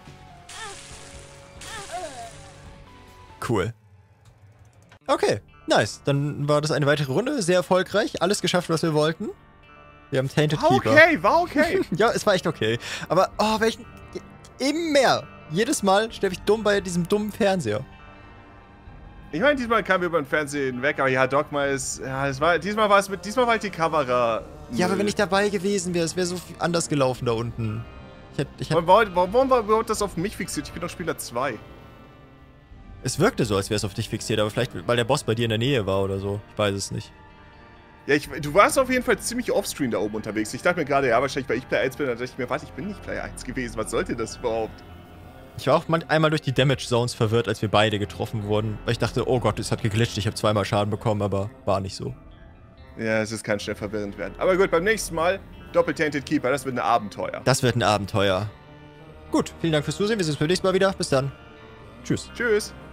Cool. Okay, nice. Dann war das eine weitere Runde. Sehr erfolgreich. Alles geschafft, was wir wollten. Wir haben Tainted Keeper. War okay. Ja, es war echt okay. Aber, oh, eben mehr. Jedes Mal sterbe ich dumm bei diesem dummen Fernseher. Ich meine, diesmal kamen wir über den Fernsehen weg, aber ja, Dogma ist... Ja, diesmal war halt die Kamera... Ja, aber wenn ich dabei gewesen wäre, es wäre so viel anders gelaufen da unten. Warum war überhaupt das auf mich fixiert? Ich bin doch Spieler 2. Es wirkte so, als wäre es auf dich fixiert, aber vielleicht, weil der Boss bei dir in der Nähe war oder so. Ich weiß es nicht. Ja, du warst auf jeden Fall ziemlich offscreen da oben unterwegs. Ich dachte mir gerade, ja, wahrscheinlich, weil ich Player 1 bin, dann dachte ich mir, warte, ich bin nicht Player 1 gewesen. Was sollte das überhaupt? Ich war auch einmal durch die Damage Zones verwirrt, als wir beide getroffen wurden. Weil ich dachte, oh Gott, es hat geglitscht, ich habe zweimal Schaden bekommen, aber war nicht so. Ja, es kann schnell verwirrend werden. Aber gut, beim nächsten Mal Doppel-Tainted Keeper, das wird ein Abenteuer. Das wird ein Abenteuer. Gut, vielen Dank fürs Zusehen, wir sehen uns beim nächsten Mal wieder. Bis dann. Tschüss. Tschüss.